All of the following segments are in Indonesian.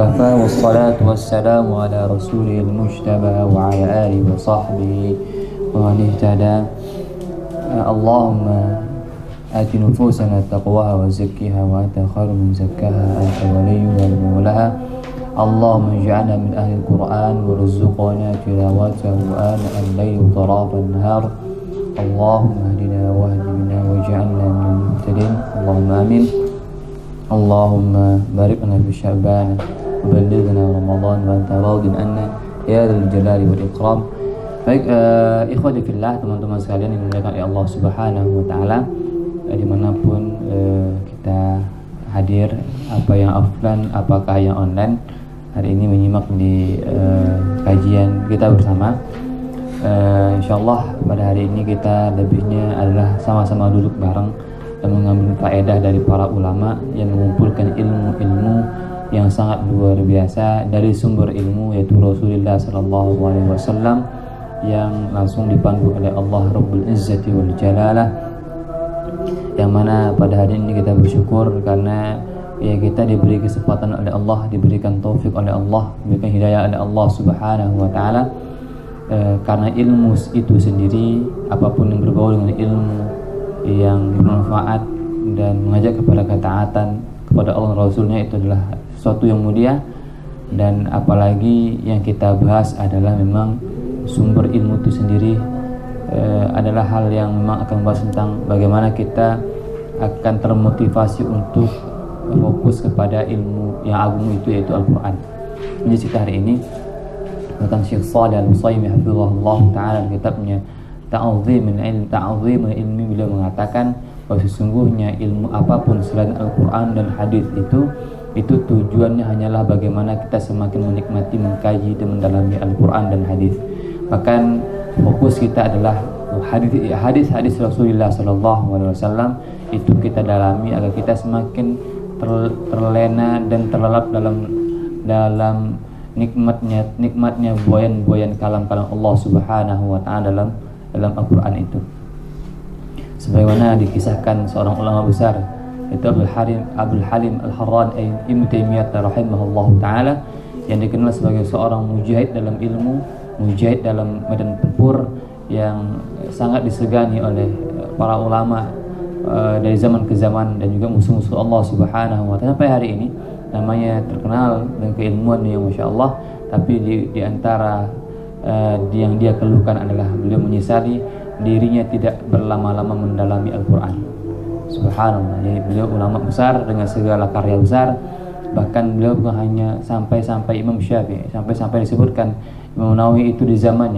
وكفى والصلاة والسلام على رسوله المجتبى وعلى آله وصحبه ومن اهتدى. اللهم آت نفوسنا تقواها وزكها وأنت خير من زكاها أنت وليها ومولاها. اللهم اجعلنا من أهل القرآن وارزقنا تلاوته آناء الليل وطراف النهار. اللهم اهدنا واهد بنا واجعلنا من المهتدين. اللهم آمين. اللهم بارك لنا في شعبان وبلغنا رمضان وأنت راض عنا ya dzal jalali wal ikram. Baik, ikhwati fillah, teman-teman sekalian yang dimuliakan oleh Allah Subhanahu wa taala, dimanapun kita hadir, apa yang offline apakah yang online, hari ini menyimak di kajian kita bersama. Insyaallah pada hari ini kita lebihnya adalah sama-sama duduk bareng dan mengambil faedah dari para ulama yang mengumpulkan ilmu-ilmu yang sangat luar biasa dari sumber ilmu, yaitu Rasulullah sallallahu alaihi wasallam yang langsung dipandu oleh Allah Rabbul Izzati wal Jalalah, yang mana pada hari ini kita bersyukur karena ya kita diberi kesempatan oleh Allah, diberikan taufik oleh Allah, diberikan hidayah oleh Allah Subhanahu wa taala. Karena ilmu itu sendiri, apapun yang berbau dengan ilmu yang bermanfaat dan mengajak kepada ketaatan kepada Allah Rasulnya, itu adalah sesuatu yang mulia. Dan apalagi yang kita bahas adalah memang sumber ilmu itu sendiri adalah hal yang memang akan membahas tentang bagaimana kita akan termotivasi untuk fokus kepada ilmu yang agung itu, yaitu Al-Quran. Jadi kita hari ini bahkan Syekh Shalih Al-Utsaimin hafizahullah taala kitabnya Ta'zimul Ilmi, beliau mengatakan bahwa sesungguhnya ilmu apapun selain Al-Quran dan hadis itu tujuannya hanyalah bagaimana kita semakin menikmati, mengkaji dan mendalami Al-Quran dan hadis. Bahkan fokus kita adalah hadis-hadis Rasulullah sallallahu alaihi wasallam, itu kita dalami agar kita semakin terlena dan terlelap dalam nikmatnya buayan kalam-kalam Allah Subhanahu wa taala dalam Al-Quran itu. Sebagaimana dikisahkan seorang ulama besar, yaitu Abdul Halim Al-Harran Ibnu Taimiyah rahimahullah taala, yang dikenal sebagai seorang mujahid dalam ilmu, mujahid dalam medan tempur yang sangat disegani oleh para ulama dari zaman ke zaman dan juga musuh-musuh Allah Subhanahu wa taala. Sampai hari ini namanya terkenal dengan keilmuan yang Masya Allah, tapi di antara yang dia keluhkan adalah beliau menyesali dirinya tidak berlama-lama mendalami Al-Quran. Subhanallah, jadi beliau ulama besar dengan segala karya besar. Bahkan beliau bukan hanya sampai Imam Syafi'i, sampai disebutkan Imam Nawawi itu di zamannya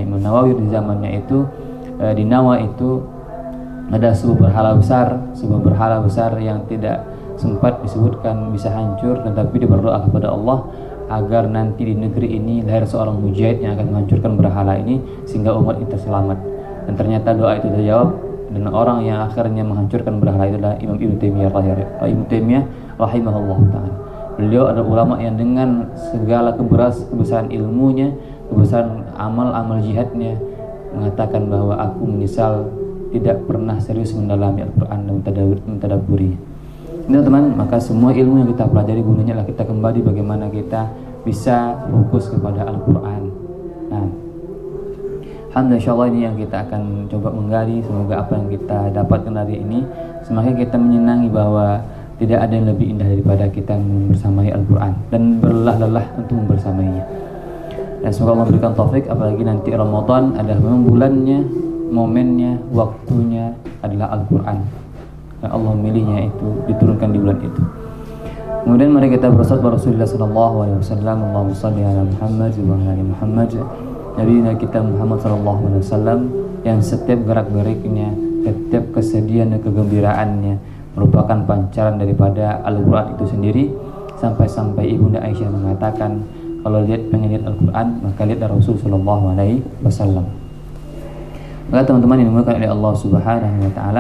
itu di Nawa itu ada sebuah berhala besar yang tidak sempat disebutkan bisa hancur, tetapi dia berdoa kepada Allah agar nanti di negeri ini lahir seorang mujahid yang akan menghancurkan berhala ini sehingga umat itu selamat. Dan ternyata doa itu terjawab, dan orang yang akhirnya menghancurkan berhala itu adalah Imam Ibnu Taimiyah rahimahullah taala. Beliau adalah ulama yang dengan segala kebesaran ilmunya, kebesaran amal jihadnya, mengatakan bahwa aku menyesal tidak pernah serius mendalami Al-Quran dan mentadabburinya. Ini teman, maka semua ilmu yang kita pelajari gunanya adalah kita kembali bagaimana kita bisa fokus kepada Al-Quran. Nah, alhamdulillah, insyaallah ini yang kita akan coba menggali. Semoga apa yang kita dapatkan hari ini semakin kita menyenangi bahwa tidak ada yang lebih indah daripada kita membersamai Al-Quran dan berlelah-lelah untuk membersamainya. Dan semoga Allah berikan taufik, apalagi nanti Ramadan adalah memang bulannya, momennya, waktunya adalah Al-Quran. Dan Allah memilihnya itu diturunkan di bulan itu. Kemudian mari kita bersalawat Rasulullah sallallahu alaihi wasallam. Allahumma shalli ala Muhammad wa ala ali Muhammad. Nabi kita Muhammad sallallahu alaihi wasallam yang setiap gerak-geriknya, setiap kesedihan dan kegembiraannya merupakan pancaran daripada Al-Quran itu sendiri. Sampai Ibunda Aisyah mengatakan, kalau pengen lihat Al-Quran, maka lihat Rasul sallallahu alaihi wasallam. Maka teman-teman yang dimuliakan oleh Allah Subhanahu wa taala,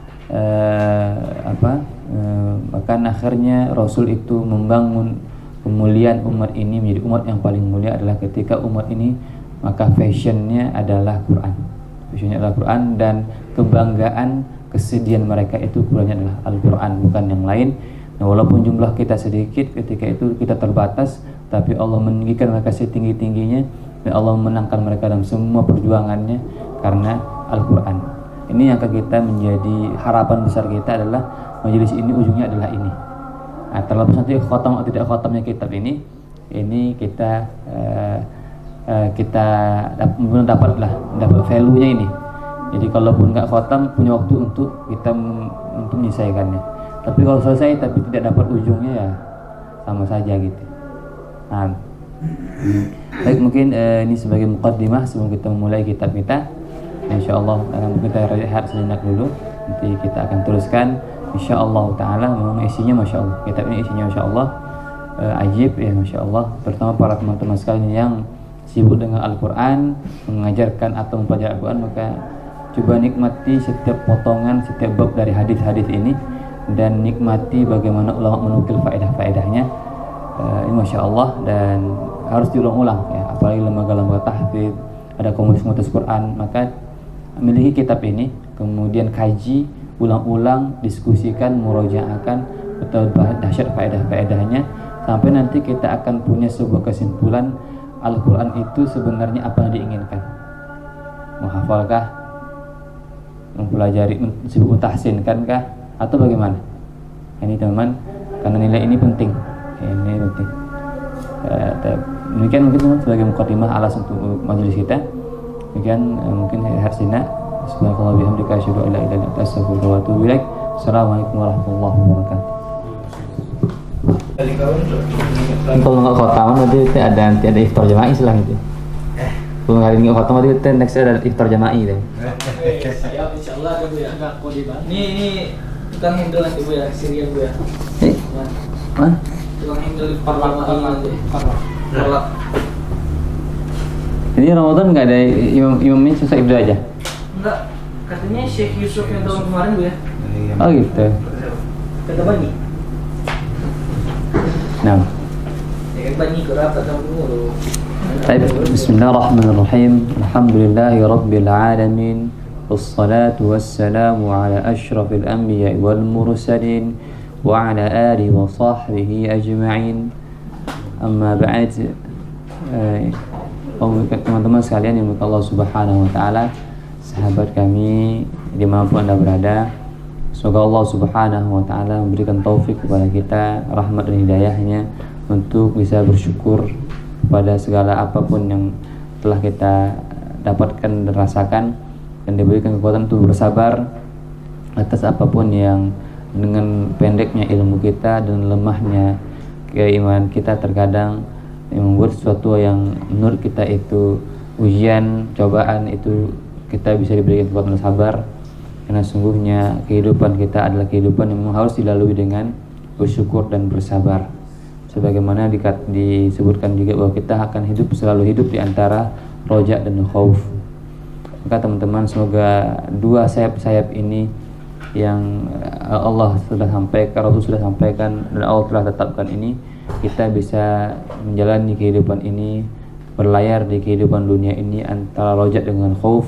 bahkan akhirnya Rasul itu membangun kemuliaan umat ini menjadi umat yang paling mulia adalah ketika umat ini maka fashionnya adalah Quran, dan kebanggaan kesedihan mereka itu Qurannya adalah Al-Quran, bukan yang lain. Nah, walaupun jumlah kita sedikit ketika itu kita terbatas, tapi Allah meninggikan mereka setinggi-tingginya dan Allah memenangkan mereka dalam semua perjuangannya karena Al-Quran. Ini yang akan kita menjadi harapan besar kita adalah majelis ini ujungnya adalah ini. Nah, terlepas nanti khotam atau tidak khotamnya kitab ini kita dapat value-nya ini. Jadi kalaupun nggak khotam, punya waktu untuk kita untuk menyelesaikannya. Tapi kalau selesai tapi tidak dapat ujungnya, ya sama saja gitu. Nah, baik, mungkin ini sebagai muqaddimah sebelum kita memulai kitab kita. Insyaallah kita rehat sejenak dulu. Nanti kita akan teruskan insyaallah taala. Memang isinya masyaallah. Kitab ini isinya masyaallah ajib ya, masyaallah. Terutama para teman-teman sekalian yang sibuk dengan Al-Quran, mengajarkan atau mempelajari Al-Quran, maka coba nikmati setiap potongan, setiap bab dari hadis-hadis ini, dan nikmati bagaimana ulama menukil faedah-faedahnya. Ini Masya Allah, dan harus diulang-ulang ya, apalagi lembaga-lembaga tahfidz, ada komunitas Quran, maka miliki kitab ini, kemudian kaji, ulang-ulang, diskusikan, murojaahkan, betul dahsyat faedah-faedahnya, sampai nanti kita akan punya sebuah kesimpulan Al-Quran itu sebenarnya apa yang diinginkan. Menghafalkah, mempelajari, sibuk mentahsinkankah, atau bagaimana? Ini teman, karena nilai ini penting. Ini penting. Demikian mungkin teman sebagai muqaddimah alas untuk majelis kita. Demikian mungkin harsina. Subhanallah bihamdika asyhadu an la ilaha illa anta astaghfiruka wa atubu ilaik. Assalamualaikum warahmatullahi wabarakatuh. Kalau nggak khotam nanti ada iftar jama'i setelah itu. Kalau hari ini khotam nanti next ada iftar jama'i deh. Siap, insyaallah ada Bu ya. Enggak kode Bang. Ini tukang handle nanti Bu ya, Syria Bu ya. Mana? Tukang handle parlamen nanti. Parlamen. Ini Ramadan nggak ada imamnya, susah ibnu aja? Enggak, katanya Syekh Yusuf yang tahun kemarin Bu ya. Oh gitu. Kata bagi. Nah. Ya bagi kerap atau dulu. Bismillahirrahmanirrahim. Alhamdulillahi rabbil alamin. Wassalatu wassalamu ala asyrafil anbiya'i wal mursalin wa ala alihi wa sahbihi ajma'in. Amma ba'd. Teman-teman sekalian yang Allah Subhanahu wa taala, sahabat kami dimanapun Anda berada, semoga Allah Subhanahu wa taala memberikan taufik kepada kita, rahmat dan hidayahnya untuk bisa bersyukur pada segala apapun yang telah kita dapatkan dan rasakan, dan diberikan kekuatan untuk bersabar atas apapun yang dengan pendeknya ilmu kita dan lemahnya keimanan kita terkadang yang membuat sesuatu yang menurut kita itu ujian, cobaan, itu kita bisa diberikan kekuatan sabar, karena sungguhnya kehidupan kita adalah kehidupan yang harus dilalui dengan bersyukur dan bersabar. Sebagaimana disebutkan juga bahwa kita akan selalu hidup di antara roja dan khauf. Maka teman-teman, semoga dua sayap-sayap ini yang Allah sudah sampaikan, Rasul sudah sampaikan, dan Allah telah tetapkan ini, kita bisa menjalani kehidupan ini, berlayar di kehidupan dunia ini antara roja dengan khauf,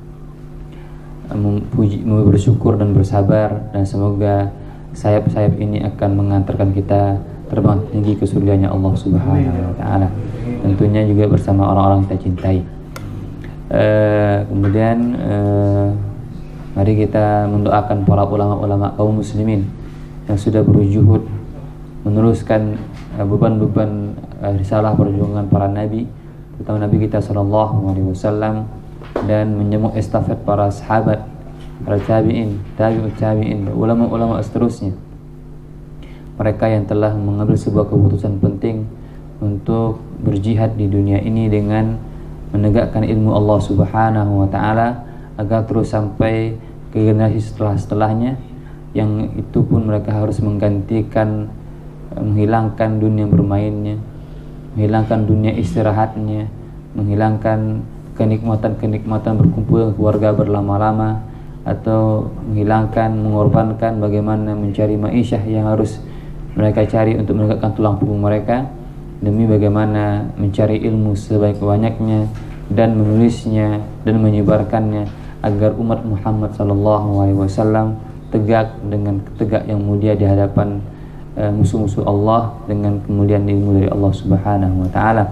bersyukur dan bersabar, dan semoga sayap-sayap ini akan mengantarkan kita terbang tinggi ke surganya Allah Subhanahu wa taala. Tentunya juga bersama orang-orang yang kita cintai. Kemudian mari kita mendoakan para ulama-ulama kaum muslimin yang sudah berjuhud meneruskan beban-beban risalah perjuangan para nabi, terutama nabi kita sallallahu alaihi wasallam, dan menyemuk estafet para sahabat, para tabi'in, tabi'ut tabi'in, ulama-ulama seterusnya. Mereka yang telah mengambil sebuah keputusan penting untuk berjihad di dunia ini dengan menegakkan ilmu Allah Subhanahu wa taala agar terus sampai ke generasi setelahnya, yang itu pun mereka harus menggantikan, menghilangkan dunia bermainnya, menghilangkan dunia istirahatnya, menghilangkan kenikmatan-kenikmatan berkumpul keluarga berlama-lama, atau menghilangkan, mengorbankan bagaimana mencari ma'isyah yang harus mereka cari untuk menegakkan tulang punggung mereka, demi bagaimana mencari ilmu sebaik-banyaknya dan menulisnya dan menyebarkannya agar umat Muhammad sallallahu alaihi wasallam tegak dengan tegak yang mulia di hadapan musuh-musuh Allah dengan kemuliaan ilmu dari Allah Subhanahu wa taala.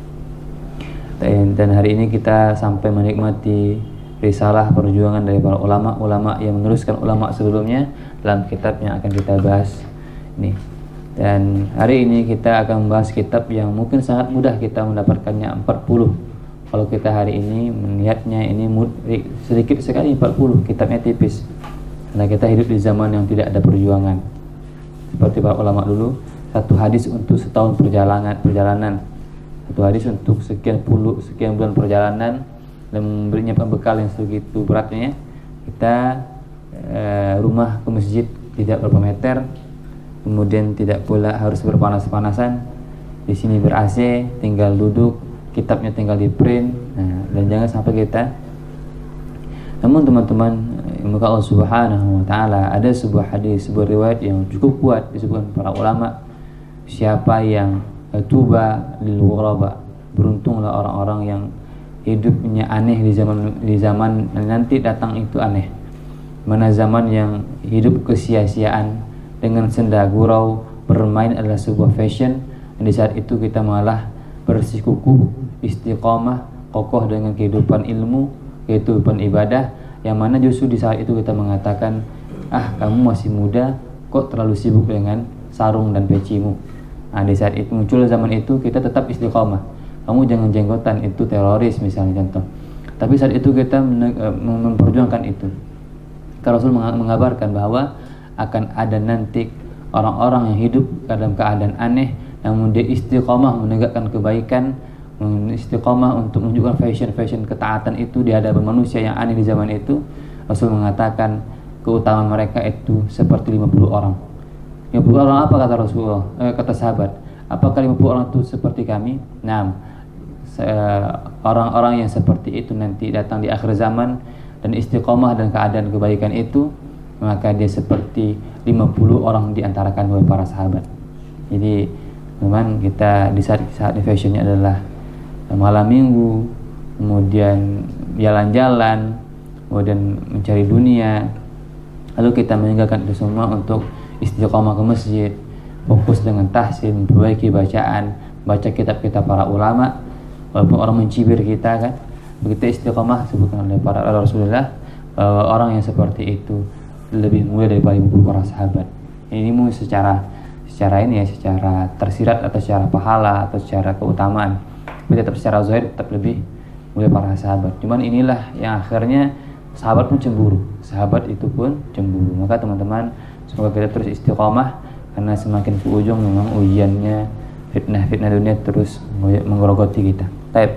Dan hari ini kita sampai menikmati risalah perjuangan dari para ulama yang meneruskan ulama sebelumnya dalam kitab yang akan kita bahas ini. Dan hari ini kita akan membahas kitab yang mungkin sangat mudah kita mendapatkannya, 40. Kalau kita hari ini melihatnya ini sedikit sekali, 40, kitabnya tipis. Karena kita hidup di zaman yang tidak ada perjuangan. Seperti para ulama dulu, satu hadis untuk setahun perjalanan. Satu hadis untuk sekian bulan perjalanan, dan memberinya bekal yang segitu beratnya. Kita rumah ke masjid tidak berapa meter, kemudian tidak pula harus berpanas-panasan. Di sini ber-AC, tinggal duduk, kitabnya tinggal di print. Nah, dan jangan sampai kita. Namun teman-teman, semoga Allah Subhanahu wa taala, ada sebuah hadis, sebuah riwayat yang cukup kuat disebutkan para ulama, siapa yang tuba lil ghuraba, beruntunglah orang-orang yang hidupnya aneh di zaman nanti datang itu aneh. Mana zaman yang hidup kesia-siaan dengan senda gurau, bermain adalah sebuah fashion, dan di saat itu kita malah bersikukuh, istiqamah, kokoh dengan kehidupan ilmu, kehidupan ibadah, yang mana justru di saat itu kita mengatakan, kamu masih muda, kok terlalu sibuk dengan sarung dan pecimu. Nah, di saat itu muncul zaman itu kita tetap istiqamah. Kamu jangan jenggotan, itu teroris misalnya contoh. Tapi saat itu kita memperjuangkan itu. Karena Rasul mengabarkan bahwa akan ada nanti orang-orang yang hidup dalam keadaan aneh, namun dia istiqamah menegakkan kebaikan, istiqamah untuk menunjukkan fashion ketaatan itu di hadapan manusia yang aneh di zaman itu. Rasul mengatakan keutamaan mereka itu seperti 50 orang. 50 orang apa kata Rasulullah? Kata sahabat, apakah 50 orang itu seperti kami? Nah, orang-orang yang seperti itu nanti datang di akhir zaman dan istiqomah dan keadaan kebaikan itu, maka dia seperti 50 orang di antara kami para sahabat. Jadi teman, kita di saat fashionnya adalah malam minggu, kemudian jalan-jalan, kemudian mencari dunia, lalu kita meninggalkan itu semua untuk istiqomah ke masjid, fokus dengan tahsin, memperbaiki bacaan, baca kitab-kitab para ulama, walaupun orang mencibir kita kan. Begitu istiqomah sebutkan oleh para Rasulullah bahwa orang yang seperti itu lebih mulia daripada para sahabat. Ini mungkin secara tersirat atau secara pahala atau secara keutamaan, tapi tetap secara zahir tetap lebih mulia para sahabat. Cuman inilah yang akhirnya sahabat pun cemburu, sahabat itu pun cemburu. Maka teman-teman, semoga kita terus istiqomah, karena semakin ke ujung memang ujiannya, fitnah dunia terus menggerogoti kita. Baik.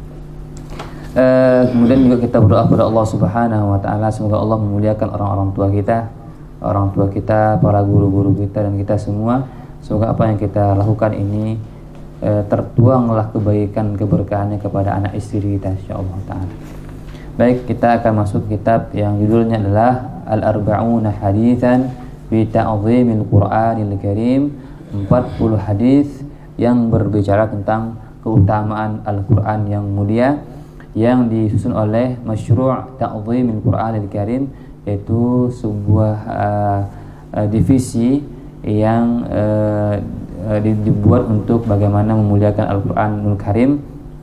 Kemudian juga kita berdoa kepada Allah Subhanahu wa taala, semoga Allah memuliakan orang tua kita, para guru-guru kita dan kita semua. Semoga apa yang kita lakukan ini tertuanglah kebaikan keberkahannya kepada anak istri kita insyaallah taala. Baik, kita akan masuk kitab yang judulnya adalah Al-Arba'una Haditsan fi Ta'dhimil Qur'anil Karim, 40 hadis yang berbicara tentang keutamaan Al-Qur'an yang mulia, yang disusun oleh Masyru' Ta'dhimil Qur'anil Karim, yaitu sebuah divisi yang dibuat untuk bagaimana memuliakan Al-Qur'anul Karim.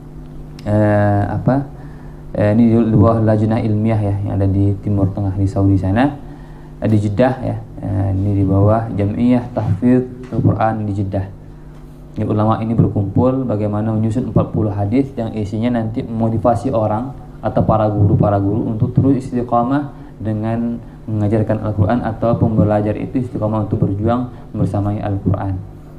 Ini di bawah lajnah ilmiah ya, yang ada di Timur Tengah di Saudi sana, di Jeddah ya. Ini di bawah Jam'iyah Tahfidz Al-Qur'an di Jeddah. Ini ulama ini berkumpul bagaimana menyusun 40 hadis yang isinya nanti memotivasi orang atau para guru untuk terus istiqamah dengan mengajarkan Al-Qur'an, atau pembelajar itu istiqamah untuk berjuang bersamanya Al-Qur'an.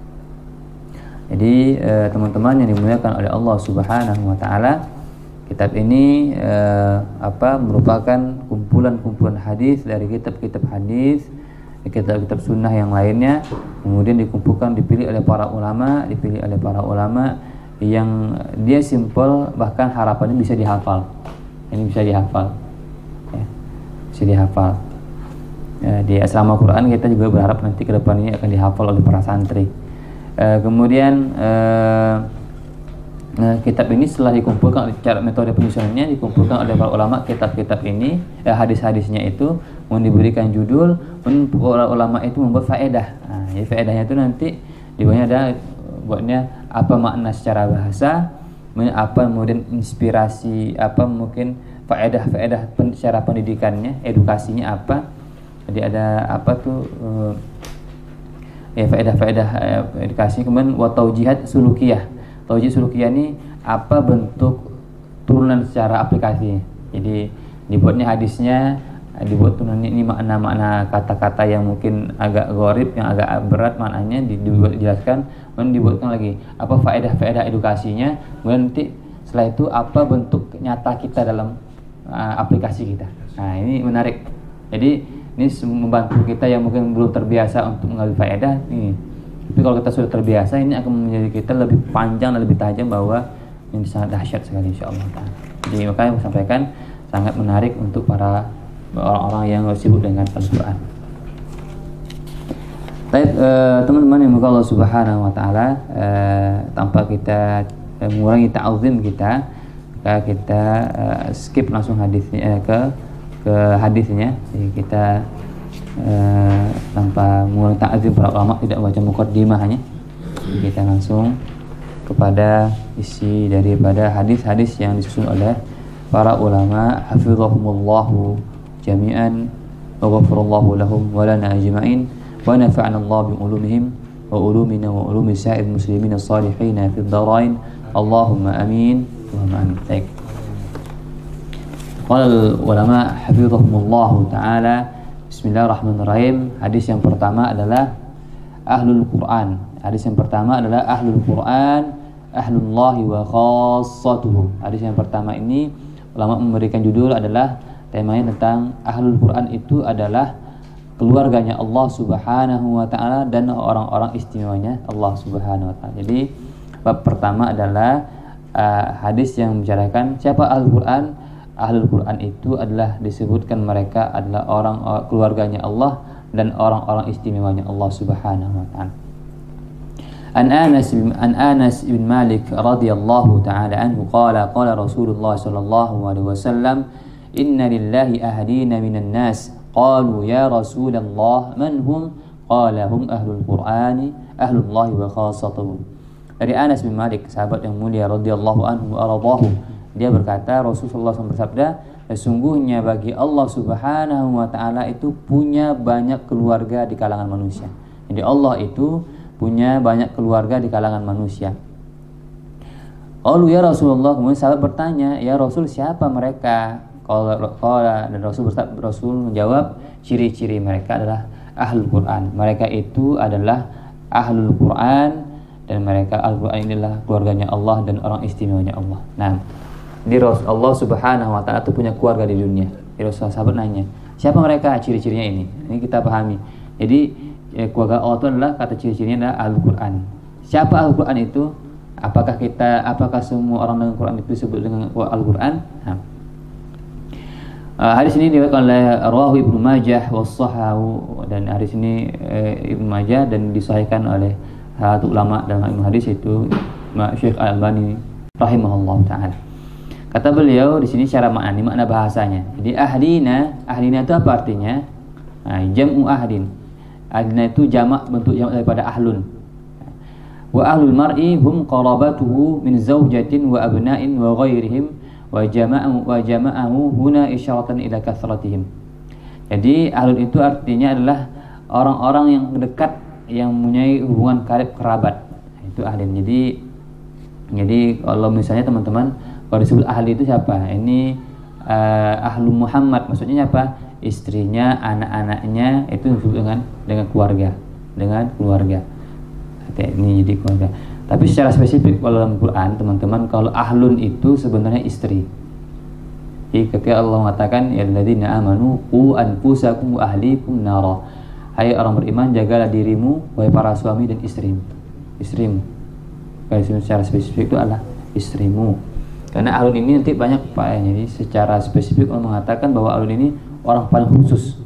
Jadi teman-teman yang dimuliakan oleh Allah Subhanahu wa taala, kitab ini merupakan kumpulan hadis dari kitab-kitab hadis, kitab-kitab sunnah yang lainnya, kemudian dipilih oleh para ulama yang dia simple, bahkan harapannya bisa dihafal. Ini bisa dihafal, ya, bisa dihafal. Di asrama Quran kita juga berharap nanti ke depan ini akan dihafal oleh para santri. Kemudian kitab ini setelah dikumpulkan, cara metode penyusunannya dikumpulkan oleh para ulama. Kitab-kitab ini, hadis-hadisnya itu diberikan judul, para ulama itu membuat faedah. Jadi faedahnya itu nanti di bawahnya ada buatnya apa makna secara bahasa, apa kemudian inspirasi, apa mungkin faedah secara pendidikannya, edukasinya apa. Jadi ada apa tuh faedah edukasi, kemudian wa taujihat sulukiyah. Taujih sulukiyah ini apa bentuk turunan secara aplikasi. Jadi dibuatnya hadisnya, dibuat turunannya ini makna-makna kata-kata yang mungkin agak gharib, yang agak berat maknanya dijelaskan, kemudian dibuatkan lagi apa faedah edukasinya, kemudian nanti setelah itu apa bentuk nyata kita dalam aplikasi kita. Nah, ini menarik. Jadi ini membantu kita yang mungkin belum terbiasa untuk mengambil faedah ini. Tapi kalau kita sudah terbiasa, ini akan menjadi kita lebih panjang dan lebih tajam, bahwa ini sangat dahsyat sekali insyaallah. Jadi makanya saya sampaikan sangat menarik untuk para orang-orang yang sibuk dengan Al-Quran. Baik, teman-teman yang semoga Allah Subhanahu wa taala, tanpa kita mengurangi ta'zim kita, kita skip langsung hadisnya ke hadisnya. Jadi kita tanpa mengurangi ta'zim para ulama, tidak baca muqaddimahnya, kita langsung kepada isi daripada hadis-hadis yang disusun oleh para ulama hafizahumullahu jami'an wa ghafarallahu lahum wa lana ajma'in wa nafa'ana Allah bi ulumihim wa ulumina wa ulumi sa'ir muslimin as-salihin fid dharain Allahumma amin Allahumma amin. Baik. Qala ulama hafizahumullahu taala, bismillahirrahmanirrahim. Hadis yang pertama adalah ahlul Quran. Hadis yang pertama adalah ahlul Quran, ahlullahi wa khassatuhu. Hadis yang pertama ini ulama memberikan judul adalah temanya tentang ahlul Quran itu adalah keluarganya Allah Subhanahu wa taala dan orang-orang istimewanya Allah Subhanahu wa taala. Jadi bab pertama adalah hadis yang membicarakan siapa ahlul Quran. Ahlul Quran itu adalah disebutkan mereka adalah orang keluarganya Allah dan orang-orang istimewanya Allah Subhanahu wa taala. An Anas bin Malik radhiyallahu taala anhu qala Rasulullah sallallahu alaihi wasallam, inna lillahi ahdina minan nas. Qalu ya Rasulullah man hum? Qala hum ahlul Qur'ani ahlullahi wa khassatuhu. Dari Anas bin Malik, sahabat yang mulia radhiyallahu anhu aradahu, dia berkata, Rasulullah SAW bersabda, sesungguhnya bagi Allah Subhanahu wa taala itu punya banyak keluarga di kalangan manusia. Jadi Allah itu punya banyak keluarga di kalangan manusia. Qalu ya Rasulullah, kemudian sahabat bertanya, ya Rasul siapa mereka? Qala dan Rasul menjawab, ciri-ciri mereka adalah ahlul Quran. Mereka itu adalah ahlul Quran, dan mereka Al-Quran inilah keluarganya Allah dan orang istimewanya Allah. Nah, di Allah Subhanahu wa taala itu punya keluarga di dunia. Jadi sahabat nanya, siapa mereka? Ciri-cirinya ini. Ini kita pahami. Jadi keluarga Allah itu adalah, kata ciri-cirinya adalah Al-Quran. Siapa Al-Quran itu? Apakah semua orang dengan Quran itu disebut dengan Al-Quran? Nah, hadis ini diriwayatkan oleh Rawahu Ibnu Majah was-Sahahu, dan hadis ini Ibnu Majah dan disahihkan oleh satu ulama dalam ilmu hadis, itu Syekh Al-Albani rahimahullah taala. Kata beliau di sini secara makna bahasanya. Jadi ahlina itu apa artinya? Nah, jam'u ahlin. Ahlina itu jamak, bentuk jamak daripada ahlun. Wa ahlul mar'i hum qarabatuhu min zawjatin wa abna'in wa ghairihim wa jama'ahu huna isyaratan ila kathratihim. Jadi ahlun itu artinya adalah orang-orang yang dekat, yang mempunyai hubungan karib kerabat. Itu ahlin. Jadi kalau misalnya teman-teman, kalau disebut ahli itu siapa? Ini ahlu Muhammad, maksudnya siapa? Istrinya, anak-anaknya, itu disebut dengan keluarga, Ini jadi keluarga. Tapi secara spesifik kalau dalam Quran, teman-teman, kalau ahlun itu sebenarnya istri. Jadi ketika Allah mengatakan, ya alladzina amanu qu anfusakum wa ahlikum nara. Hai orang beriman, jagalah dirimu, wahai para suami dan istrimu. Kalau secara spesifik itu adalah istrimu. Karena ahlun ini nanti banyak pakaiannya. Jadi secara spesifik Allah mengatakan bahwa ahlun ini orang paling khusus,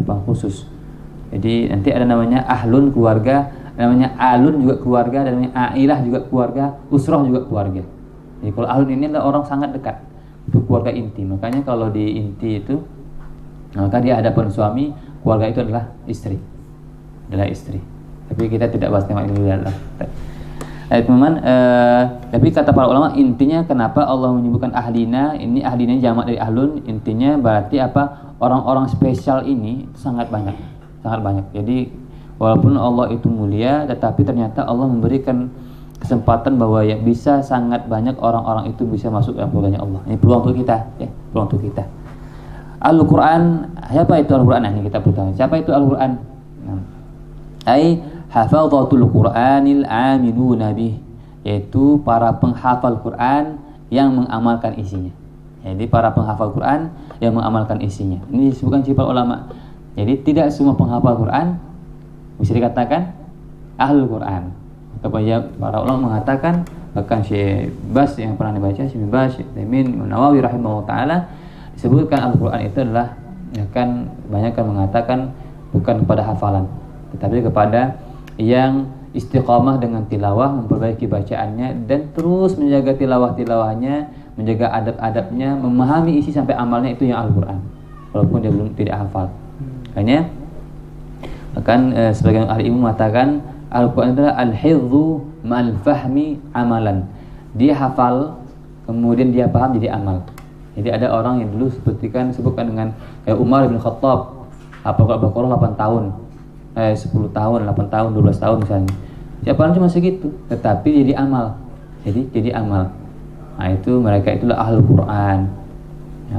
Jadi nanti ada namanya ahlun keluarga, namanya alun juga keluarga, dan namanya ailah juga keluarga, usroh juga keluarga. Jadi kalau ahlun ini adalah orang sangat dekat, itu keluarga inti. Makanya kalau di inti itu, maka di hadapan suami, keluarga itu adalah istri. Tapi kita tidak bahas tema ini dulu. Teman-teman, tapi kata para ulama intinya kenapa Allah menyebutkan ahlina, ini ahlina jamak dari ahlun, intinya berarti apa? Orang-orang spesial ini sangat banyak. Jadi walaupun Allah itu mulia, tetapi ternyata Allah memberikan kesempatan bahwa ya bisa sangat banyak orang-orang itu bisa masuk dalam surganya Allah. Ini peluang untuk kita, ya, peluang untuk kita. Al-Quran, siapa itu Al-Quran? Nah, ini kita bertanya, siapa itu Al-Quran? Ai hafadhatul Qur'anil aminuna bih, yaitu para penghafal Quran yang mengamalkan isinya. Jadi para penghafal Quran yang mengamalkan isinya. Ini disebutkan para ulama. Jadi tidak semua penghafal Quran bisa dikatakan ahlul Quran. Kemudian para ulama mengatakan, bahkan Syekh Bas yang pernah dibaca, Syekh Bas, Syekh Taimin, Nawawi rahimahullah taala, disebutkan Al-Quran itu adalah, ya kan, banyak yang mengatakan bukan kepada hafalan, tetapi kepada yang istiqamah dengan tilawah, memperbaiki bacaannya dan terus menjaga tilawahnya, menjaga adab-adabnya, memahami isi sampai amalnya, itu yang Al-Quran, walaupun dia belum tidak hafal. Makanya bahkan sebagian ahli ilmu mengatakan Al-Quran adalah al-hifdzu ma'al fahmi amalan. Dia hafal kemudian dia paham jadi amal. Jadi ada orang yang dulu sebutkan dengan Umar bin Khattab, hafal Al-Baqarah 8 tahun, 10 tahun, 8 tahun, 12 tahun misalnya. Siapa orang cuma segitu, tetapi jadi amal. Jadi amal. Nah, itu mereka itulah ahlul Quran. Ya.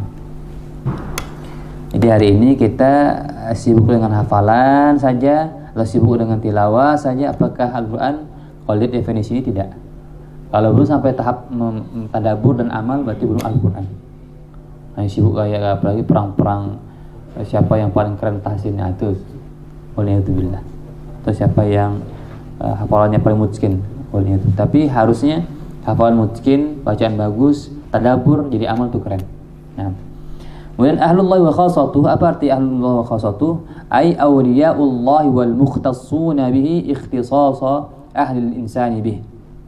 Jadi hari ini kita sibuk dengan hafalan saja, atau sibuk dengan tilawah saja. Apakah Al-Quran? Kalau lihat definisi ini tidak. Kalau belum sampai tahap tadabbur dan amal, berarti belum Al-Quran. Nah, sibuk kayak apalagi perang-perang, siapa yang paling keren tahsinnya itu, waliyadzubillah. Atau siapa yang hafalannya paling mutskin, waliyadzubillah. Tapi harusnya hafalan mutskin, bacaan bagus, tadabbur, jadi amal itu keren. Nah, kemudian ahlullah wa khassatuh, apa arti ahlullah wa khassatuh? Ai awliyaullah wal mukhtassuna bihi ikhtisasa ahli insani bih.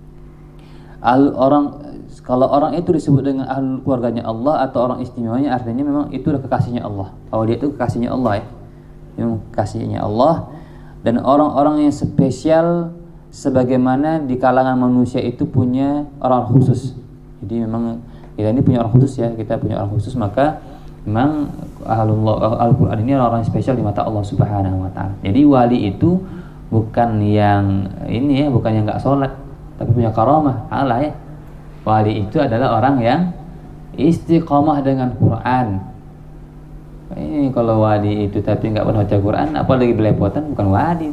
Kalau orang itu disebut dengan ahli keluarganya Allah atau orang istimewanya, artinya memang itu adalah kekasihnya Allah. Awliya itu kekasihnya Allah, ya. Memang kekasihnya Allah, dan orang-orang yang spesial sebagaimana di kalangan manusia itu punya orang khusus. Jadi memang kita ini punya orang khusus, ya, kita punya orang khusus, maka memang Al-Quran ini orang-orang spesial di mata Allah Subhanahu wa taala. Jadi wali itu bukan yang ini, ya, bukan yang enggak sholat, tapi punya karamah Allah, ya. Wali itu adalah orang yang istiqamah dengan Quran. Ini kalau wali itu tapi enggak pernah baca Quran, apalagi belepotan, bukan wali.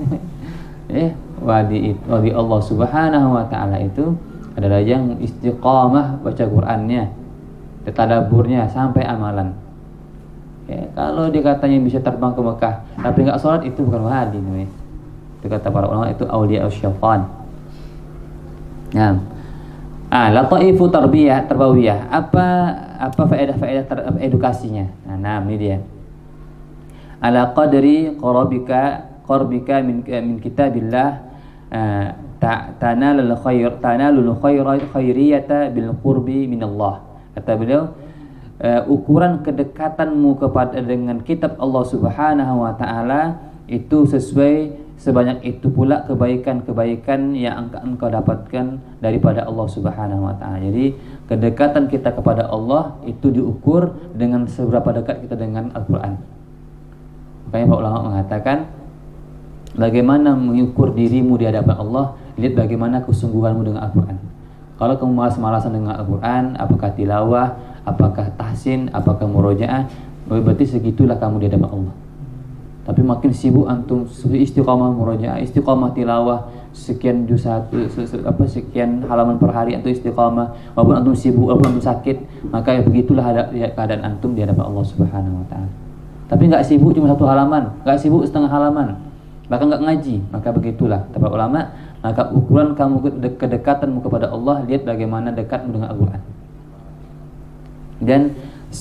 Wali Allah Subhanahu wa taala itu adalah yang istiqamah baca Qurannya, tadabburnya sampai amalan. Ya, kalau dikatanya bisa terbang ke Mekah tapi enggak sholat, itu bukan wali namanya. Itu kata para ulama, itu auliya syaitan. Nah, lataifu tarbawiyah. Apa faedah edukasinya? Nah, ini dia. Ala qadri qarbika min kitabillah tanalul khairiyata bil qurbi min Allah. Kata beliau, ukuran kedekatanmu kepada dengan kitab Allah Subhanahu wa taala itu sebanyak itu pula kebaikan-kebaikan yang engkau dapatkan daripada Allah Subhanahu wa taala. Jadi kedekatan kita kepada Allah itu diukur dengan seberapa dekat kita dengan Al-Qur'an. Makanya para ulama mengatakan, bagaimana mengukur dirimu di hadapan Allah, lihat bagaimana kesungguhanmu dengan Al-Qur'an. Kalau kamu malas-malasan dengan Al-Qur'an, apakah tilawah, apakah tahsin, apakah murojaah, berarti segitulah kamu di hadapan Allah. Tapi makin sibuk antum istiqamah murojaah, istiqamah tilawah, sekian juz sekian halaman per hari antum istiqamah, walaupun antum sibuk, walaupun antum sakit, maka begitulah keadaan antum di hadapan Allah Subhanahu wa taala. Tapi enggak sibuk cuma 1 halaman, enggak sibuk setengah halaman, bahkan enggak ngaji, maka begitulah kata ulama, maka ukuran kamu kedekatanmu kepada Allah, lihat bagaimana dekatmu dengan Al-Qur'an. Dan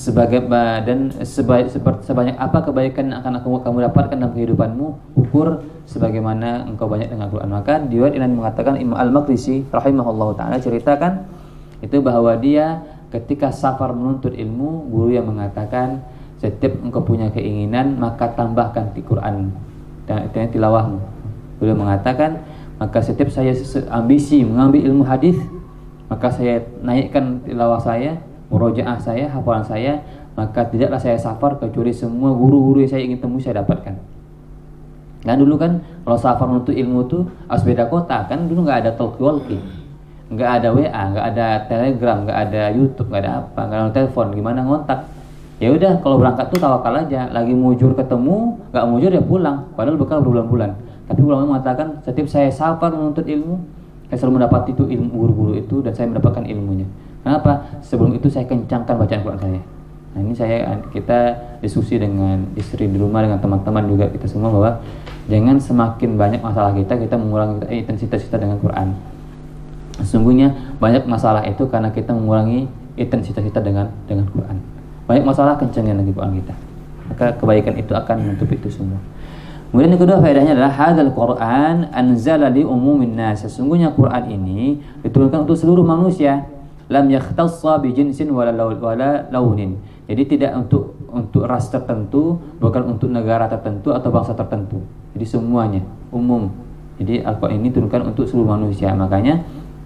sebanyak apa kebaikan yang akan kamu dapatkan dalam kehidupanmu, ukur sebagaimana engkau banyak dengan Al-Quran. Maka riwayat ini mengatakan, Imam Al-Maqdisi rahimahullah ta'ala ceritakan itu bahwa dia ketika safar menuntut ilmu, guru yang mengatakan, setiap engkau punya keinginan maka tambahkan di Quran dan tilawahmu. Beliau mengatakan, maka setiap saya ambisi mengambil ilmu hadis, maka saya naikkan tilawah saya, murojaah saya, hafalan saya, maka tidaklah saya safar kecuali semua guru-guru yang saya ingin temui saya dapatkan. Nah dulu kan kalau safar untuk ilmu tuh harus beda kota, kan dulu nggak ada talkie-walkie, nggak ada WA, nggak ada Telegram, nggak ada YouTube, nggak ada apa, nggak ada telepon, gimana ngontak? Ya udah kalau berangkat tuh tawakal aja, lagi mujur ketemu, nggak mujur ya pulang, padahal bekal berbulan-bulan. Tapi ulama mengatakan setiap saya safar menuntut ilmu, saya selalu mendapat itu ilmu guru-guru itu dan saya mendapatkan ilmunya. Kenapa? Sebelum itu saya kencangkan bacaan Quran saya. Nah ini kita diskusi dengan istri di rumah, dengan teman-teman juga kita semua, bahwa jangan semakin banyak masalah kita mengurangi intensitas kita dengan Quran. Sesungguhnya banyak masalah itu karena kita mengurangi intensitas kita dengan Quran. Banyak masalah kencangnya lagi Quran kita, maka kebaikan itu akan menutup itu semua. Kemudian yang kedua faedahnya adalah hadzal Quran anzala li umumin nas. Sesungguhnya Quran ini diturunkan untuk seluruh manusia. Lam yakhtassa bi jinsin wala launin. Jadi tidak untuk ras tertentu, bukan untuk negara tertentu atau bangsa tertentu. Jadi semuanya umum. Jadi Al-Quran ini diturunkan untuk seluruh manusia. Makanya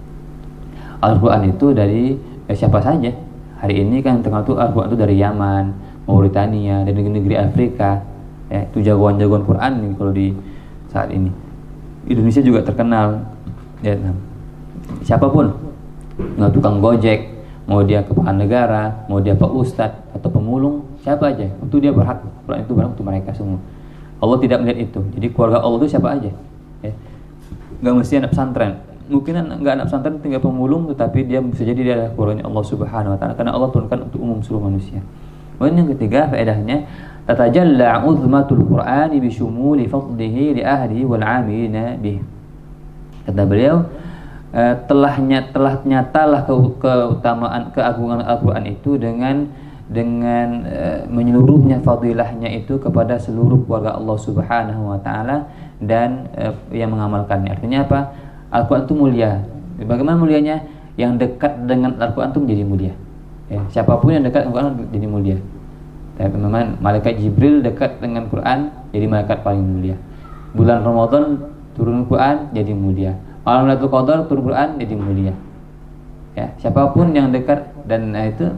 Al-Quran itu dari siapa saja. Hari ini kan terkenal tuh Al-Quran itu dari Yaman, Mauritania, dari negeri-negeri Afrika. Ya, itu jagoan-jagoan Quran nih kalau di saat ini. Indonesia juga terkenal. Ya, siapapun, nggak tukang gojek, mau dia kepala negara, mau dia pak ustadz atau pemulung, siapa aja, itu dia berhak. Quran itu berhak untuk mereka semua. Allah tidak melihat itu. Jadi keluarga Allah itu siapa aja. Ya. Nggak mesti anak pesantren. Mungkin nggak anak pesantren tinggal pemulung, tetapi dia bisa jadi dia adalah keluarganya Allah Subhanahu Wa Taala, karena Allah turunkan untuk umum seluruh manusia. Kemudian yang ketiga faedahnya, tatajalla uzmatul Qur'ani bi syumuli fadlihi li ahlihi wal 'amilina bih. Kata beliau, telah nyatalah keutamaan keagungan Al-Qur'an itu dengan menyeluruhnya fadilahnya itu kepada seluruh keluarga Allah Subhanahu Wa Taala dan yang mengamalkannya. Artinya apa? Al-Quran itu mulia. Bagaimana mulianya? Yang dekat dengan Al-Quran itu menjadi mulia. Ya, siapapun yang dekat dengan Al-Quran jadi mulia. Teman-teman, malaikat Jibril dekat dengan Quran jadi malaikat paling mulia. Bulan Ramadan turun Quran jadi mulia. Malam Lailatul Qadar turun Quran jadi mulia. Ya, siapapun yang dekat dan itu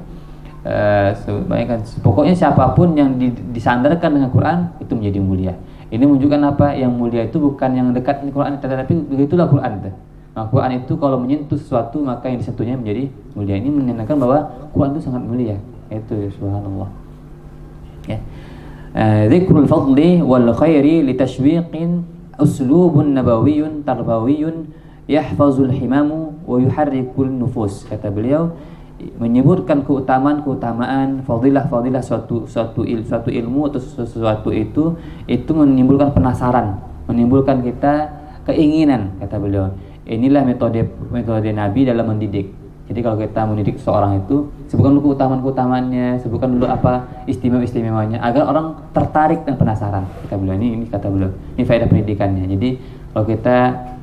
pokoknya siapapun yang disandarkan dengan Quran itu menjadi mulia. Ini menunjukkan apa? Yang mulia itu bukan yang dekat dengan Quran, tetapi begitulah Quran itu. Nah, Quran itu kalau menyentuh sesuatu maka yang disentuhnya menjadi mulia. Ini menandakan bahwa Quran itu sangat mulia. Itu subhanallah. Ya. Dzikrul fadli wal khairi li tashwiqin uslubun nabawiyyun tarbawiyyun yahfazul himamu wa yuharrikul nufus. Kata beliau, menyebutkan keutamaan, fadilah suatu ilmu atau sesuatu itu menimbulkan penasaran, menimbulkan kita keinginan. Kata beliau, inilah metode Nabi dalam mendidik. Jadi kalau kita mendidik seorang itu, sebutkan dulu keutamaannya, sebutkan dulu apa istimewanya, agar orang tertarik dan penasaran. Kata beliau, ini kata beliau, ini faedah pendidikannya. Jadi kalau kita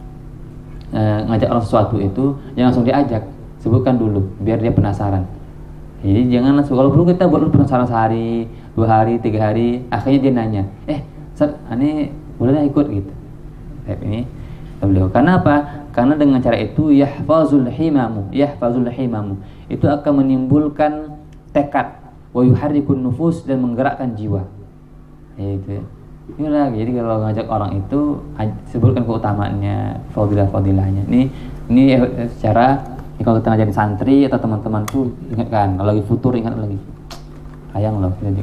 ngajak orang sesuatu itu, jangan langsung diajak. Sebutkan dulu biar dia penasaran. Jadi jangan langsung, kalau perlu kita buat penasaran sehari, 2 hari, 3 hari, akhirnya dia nanya, Ustaz, ini boleh ikut gitu. Ini beliau. Karena apa? Karena dengan cara itu yahfazul himamu, itu akan menimbulkan tekad, wa yuharrikun nufus, dan menggerakkan jiwa. Itu. Inilah, jadi kalau ngajak orang itu sebutkan keutamaannya, fadilahnya. Ini secara kalau kita ngajarin santri atau teman-temanku, ingatkan. Kalau lagi futur ingat lagi. Sayang loh, jadi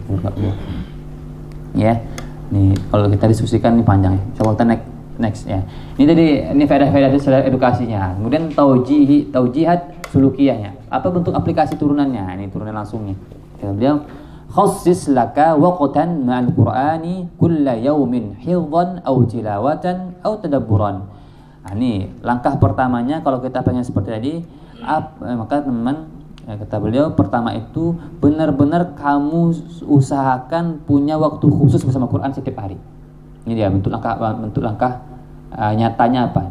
ya. Nih kalau kita diskusikan ini panjang ya. Coba kita next ya. Ini faedah-faedah edukasinya. Kemudian taujihat sulukiyahnya. Apa bentuk aplikasi turunannya? Ini turunan langsungnya. Kita bilang khassis laka waqtan ma'al Qur'ani kulla yawmin hifdhan aw tilawatan aw tadabburan. Ini langkah pertamanya kalau kita pengen seperti tadi. Maka teman, kata beliau, pertama itu benar-benar kamu usahakan punya waktu khusus bersama Quran setiap hari. Ini dia bentuk langkah nyatanya apa?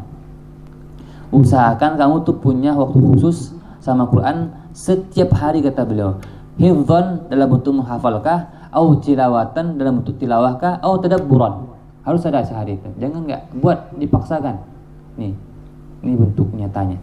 Usahakan kamu tuh punya waktu khusus sama Quran setiap hari, kata beliau. Hifdhan dalam bentuk menghafalkah, au tilawatan dalam bentuk tilawahkah, au tadabburan Harus ada sehari itu. Jangan nggak buat dipaksakan. Nih, ini bentuk nyatanya.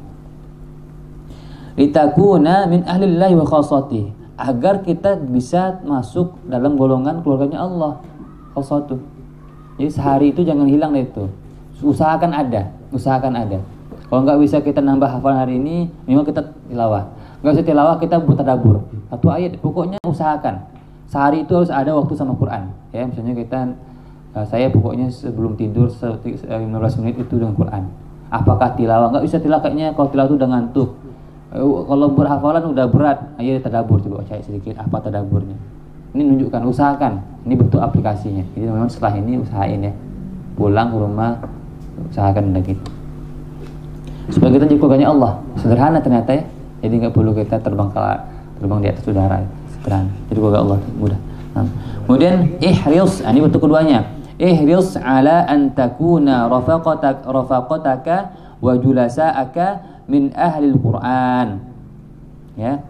Litakuna min ahlillahi wa khassati, agar kita bisa masuk dalam golongan keluarganya Allah. Khassatu. Jadi sehari itu jangan hilang deh itu. Usahakan ada. Kalau nggak bisa kita nambah hafalan hari ini, minimal kita tilawah. Nggak bisa tilawah, kita buat tadabbur. Satu ayat, pokoknya usahakan. Sehari itu harus ada waktu sama Quran. Ya, misalnya saya pokoknya sebelum tidur 15 menit itu dengan Quran. Apakah tilawah? Nggak bisa tilawah kayaknya, kalau tilawah itu udah ngantuk. Kalau berhafalan udah berat, ayo tadabbur, coba cari sedikit apa tadabburnya. Ini menunjukkan, usahakan. Ini bentuk aplikasinya. Jadi memang setelah ini usahain ya. Pulang ke rumah usahakan lagi. Supaya kita jadi keluarganya Allah. Sederhana ternyata ya. Jadi nggak perlu kita terbang di atas udara. Sederhana. Jadi keluarga Allah mudah. Nah. Kemudian ihris, ini bentuk keduanya. Ihris ala an takuna rafaqataka wa julasa'aka min ahli al-Qur'an. Ya.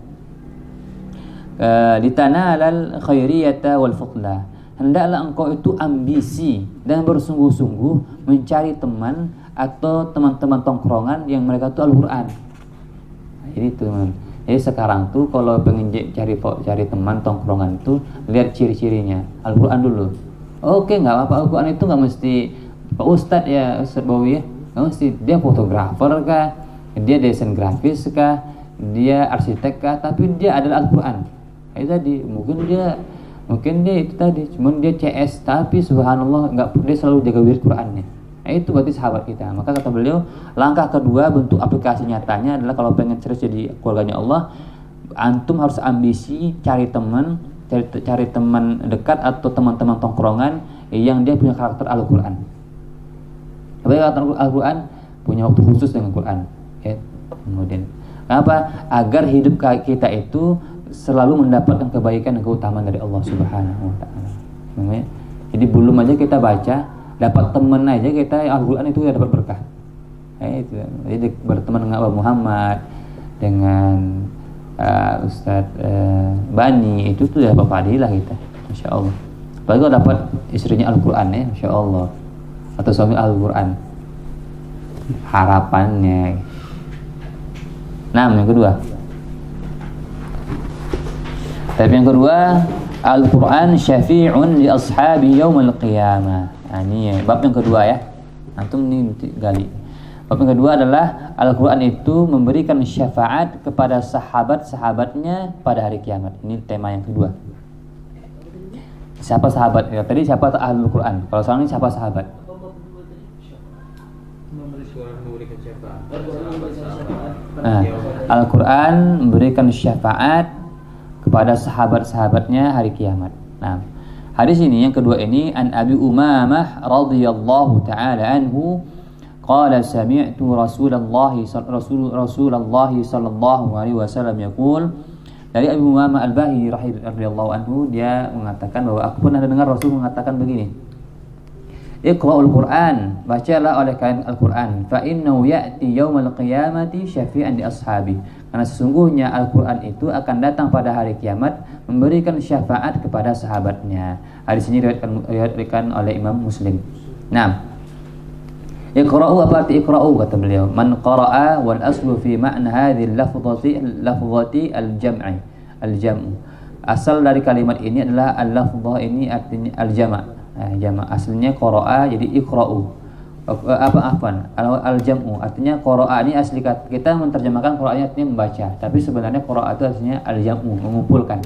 Litanalal khairiyata wal fadla. Hendaklah engkau itu ambisi dan bersungguh-sungguh mencari teman atau teman-teman tongkrongan yang mereka itu Al-Quran. Jadi teman. Jadi sekarang tuh kalau pengen cari teman tongkrongan itu lihat ciri-cirinya. Al-Quran dulu. Oke, nggak apa-apa. Al-Quran itu nggak mesti Pak Ustadz ya, Ustadz Bawi ya. Nggak mesti dia fotografer kah, dia desain grafis kah, dia arsitek kah, tapi dia adalah Al-Quran. Itu tadi mungkin dia itu tadi, cuman dia CS tapi subhanallah dia selalu jaga wirid Qur'annya. Itu berarti sahabat kita. Maka kata beliau, langkah kedua bentuk aplikasi nyatanya adalah kalau pengen serius jadi keluarganya Allah, antum harus ambisi cari teman dekat atau teman-teman tongkrongan yang dia punya karakter Al-Qur'an. Apalagi Al-Qur'an punya waktu khusus dengan Qur'an. Ya. Kemudian kenapa? Agar hidup kita itu selalu mendapatkan kebaikan dan keutamaan dari Allah Subhanahu wa taala. Jadi belum aja kita baca, dapat teman aja kita Al-Qur'an itu ya dapat berkah. Jadi berteman dengan Abu Muhammad, dengan Ustadz Bani, itu tuh dapat fadilah kita. Masya Allah. Apalagi kalau dapat istrinya Al-Qur'an ya, Masya Allah. Atau suami Al-Qur'an. Harapannya. Nah, yang kedua. Tapi yang kedua, Al-Quran syafi'un li ashabi yaumil qiyamah. Nah, ini ya, bab yang kedua ya. Antum ini gali. Bab yang kedua adalah Al-Quran itu memberikan syafaat kepada sahabat-sahabatnya pada hari kiamat. Ini tema yang kedua. Siapa sahabat? Ya, tadi siapa Ahlul Quran? Kalau sekarang ini siapa sahabat? Nah, Al-Quran memberikan syafaat kepada sahabat-sahabatnya hari kiamat. Nah, hadis ini yang kedua ini an Abi Umamah radhiyallahu taala anhu qala sami'tu Rasulullah sallallahu alaihi wasallam yaqul, dari Abu Umamah Al-Bahili radhiyallahu anhu, dia mengatakan bahwa aku pernah dengar Rasul mengatakan begini, Iqra'ul Qur'an, bacalah oleh kalian Al-Quran, fa innahu ya'ti yaumal qiyamati syafi'an di ashabi, karena sesungguhnya Al-Quran itu akan datang pada hari kiamat memberikan syafaat kepada sahabatnya. Hadis ini diriwayatkan oleh Imam Muslim. Nah, Iqra'u, apa arti Iqra'u? Kata beliau, man qara'a wal aslu fi ma'na hadhihi lafzati al-jam'u. Asal dari kalimat ini adalah al-lafzah ini artinya al-jama'. Jama' aslinya qara'a, jadi iqra'u. Al-jam'u artinya qara'a, ini asli kita menerjemahkan qara'a artinya membaca, tapi sebenarnya qara'a itu artinya al-jam'u, mengumpulkan.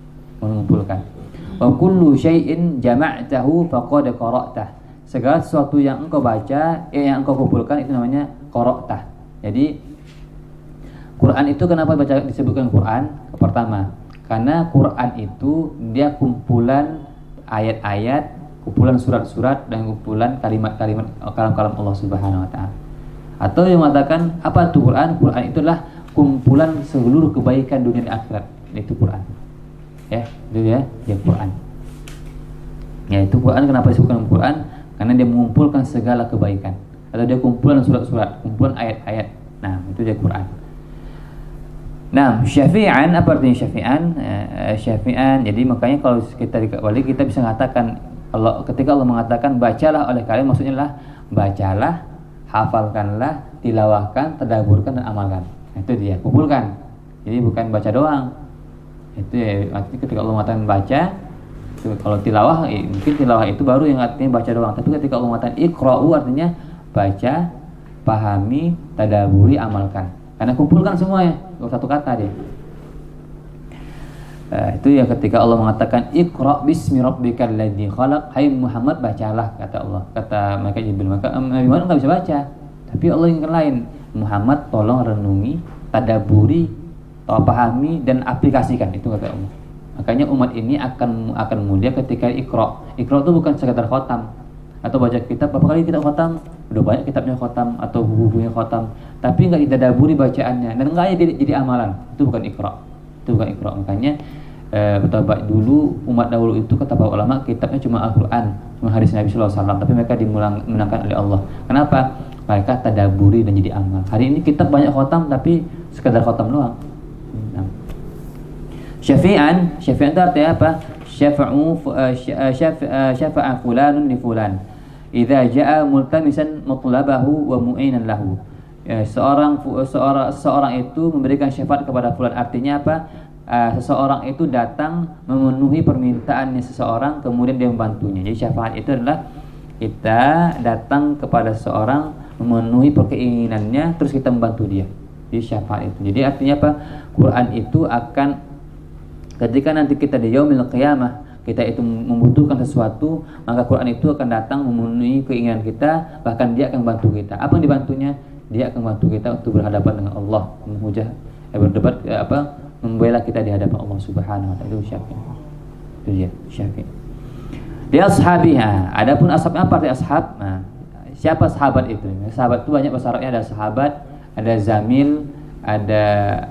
Wa kullu syai'in jama'tahu faqad qara'tah. Segala sesuatu yang engkau baca, yang engkau kumpulkan itu namanya qara'tah. Jadi Quran itu kenapa disebutkan Quran? Pertama, karena Quran itu dia kumpulan ayat-ayat, kumpulan surat-surat, dan kumpulan kalimat-kalimat kalam-kalam Allah Subhanahu wa taala. Atau yang mengatakan apa itu Quran? Quran itulah kumpulan seluruh kebaikan dunia dan akhirat. Itu Quran. Ya, itu ya Quran. Ya, itu Quran kenapa disebutkan Quran? Karena dia mengumpulkan segala kebaikan. Atau dia kumpulan surat-surat, kumpulan ayat-ayat. Nah, itu dia Quran. Nah, syafi'an, apa artinya syafi'an? Syafi'an, jadi makanya kalau kita dikawali kita bisa mengatakan Kalau ketika Allah mengatakan bacalah oleh kalian, maksudnya lah bacalah, hafalkanlah, tilawahkan, tadaburkan dan amalkan. Itu dia, kumpulkan. Jadi bukan baca doang. Itu ya, artinya ketika Allah mengatakan baca, itu, kalau tilawah mungkin tilawah itu baru yang artinya baca doang. Tapi ketika Allah mengatakan iqra'u artinya baca, pahami, tadaburi, amalkan. Karena kumpulkan semuanya, satu kata dia. Itu ya ketika Allah mengatakan Iqra bismi rabbikal ladzi khalaq, hai Muhammad bacalah, kata Allah. Kata mereka Jibril, maka Nabi Muhammad enggak bisa baca. Tapi Allah inginkan lain, Muhammad tolong renungi, tadaburi, pahami dan aplikasikan, itu kata Allah. Makanya umat ini akan mulia ketika Iqra. Iqra itu bukan sekedar khotam atau baca kitab, berapa kali kita khotam, udah banyak kitabnya khotam atau buku-bukunya khotam, tapi enggak ditadaburi bacaannya dan enggak jadi amalan. Itu bukan Iqra. Itu bukan Iqra. Makanya betapa dulu umat dahulu itu kata para ulama kitabnya cuma Al-Quran, cuma hadis Nabi sallallahu alaihi wasallam, tapi mereka dimenangkan oleh Allah. Kenapa? Mereka tadaburi dan jadi amal. Hari ini kitab banyak khotam tapi sekadar khotam doang. Syafi'an itu artinya apa? Syafa'a fulanun li fulan idza jaa multamisan mutlabahu wa mu'inan lahu. Seorang itu memberikan syafaat kepada fulan, artinya apa? Seseorang itu datang memenuhi permintaannya seseorang, kemudian dia membantunya. Jadi syafaat itu adalah kita datang kepada seseorang memenuhi keinginannya, terus kita membantu dia. Jadi syafaat itu. Jadi artinya apa? Quran itu akan ketika nanti kita di yaumil qiyamah, kita itu membutuhkan sesuatu, maka Quran itu akan datang memenuhi keinginan kita, bahkan dia akan bantu kita. Apa yang dibantunya? Dia akan bantu kita untuk berhadapan dengan Allah, berdebat membela kita di hadapan Allah Subhanahu wa taala. Itu Syafi'i. Itu dia, Syafi'i. Di ashabiha, adapun ashabnya apa arti ashab? Nah, siapa sahabat itu? Sahabat itu banyak bahasa Arabnya, ada sahabat, ada zamil, ada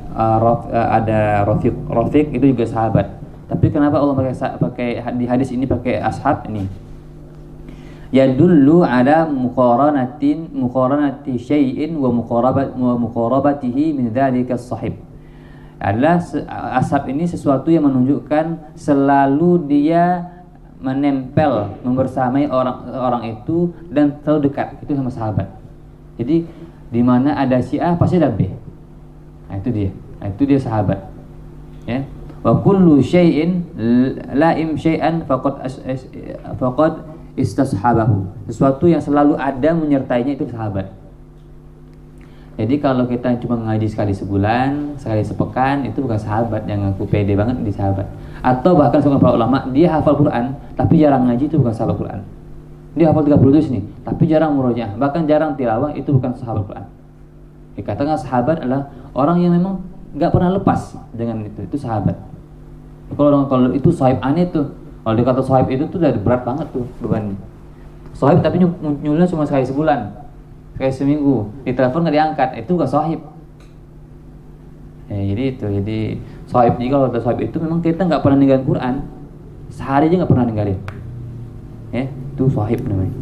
rafiq, itu juga sahabat. Tapi kenapa Allah pakai di hadis ini pakai ashab ini? Yadullu ala muqaranati syai'in wa muqarabatihi min dzalika as-sahib. Adalah ashab ini sesuatu yang menunjukkan selalu dia menempel, membersamai orang itu dan selalu dekat. Itu sama sahabat. Jadi di mana ada si A pasti ada B. Nah, itu dia. Nah, itu dia sahabat. Ya. Wa kullu syai'in la'im syai'an faqad istashabahu. Sesuatu yang selalu ada menyertainya itu sahabat. Jadi kalau kita cuma ngaji sekali sebulan, sekali sepekan, itu bukan sahabat yang ngaku pede banget di sahabat. Atau bahkan seorang para ulama, dia hafal Quran tapi jarang ngaji, itu bukan sahabat Quran. Dia hafal 30 juz nih, tapi jarang murojaah, bahkan jarang tilawah, itu bukan sahabat Quran. Dikatakan sahabat adalah orang yang memang enggak pernah lepas dengan itu sahabat. Kalau itu sahib aneh tuh. Kalau dikata sahib itu tuh udah berat banget tuh bebannya. Sahib tapi nyulnya cuma sekali sebulan, kayak seminggu, di telepon nggak diangkat, itu bukan sahib. Jadi sahib, kalau ada sahib itu memang kita nggak pernah ninggalin Quran, sehari aja nggak pernah ninggalin. Itu sahib namanya.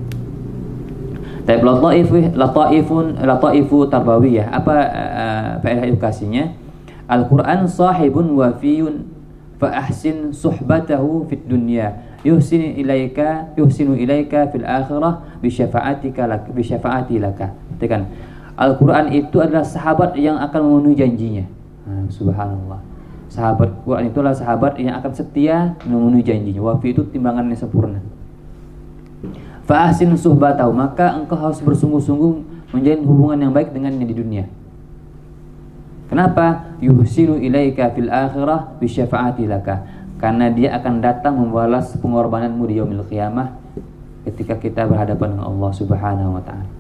Tapi lataifu tarbawiyah, apa faedah edukasinya? Al-Quran sahibun wafiyun fa ahsin suhbatahu fid dunya yuhsinu ilaika fil akhirah bi syafaati laka. Kan Al-Quran itu adalah sahabat yang akan memenuhi janjinya. Subhanallah. Sahabat Quran itu adalah sahabat yang akan setia memenuhi janjinya. Wafi itu timbangannya sempurna. Fa ahsin suhbatahu, maka engkau harus bersungguh-sungguh menjalin hubungan yang baik dengannya di dunia. Kenapa? Yuhsinu ilaika fil akhirah bi syafaati laka. Karena dia akan datang membalas pengorbananmu di yaumil qiyamah ketika kita berhadapan dengan Allah Subhanahu wa taala.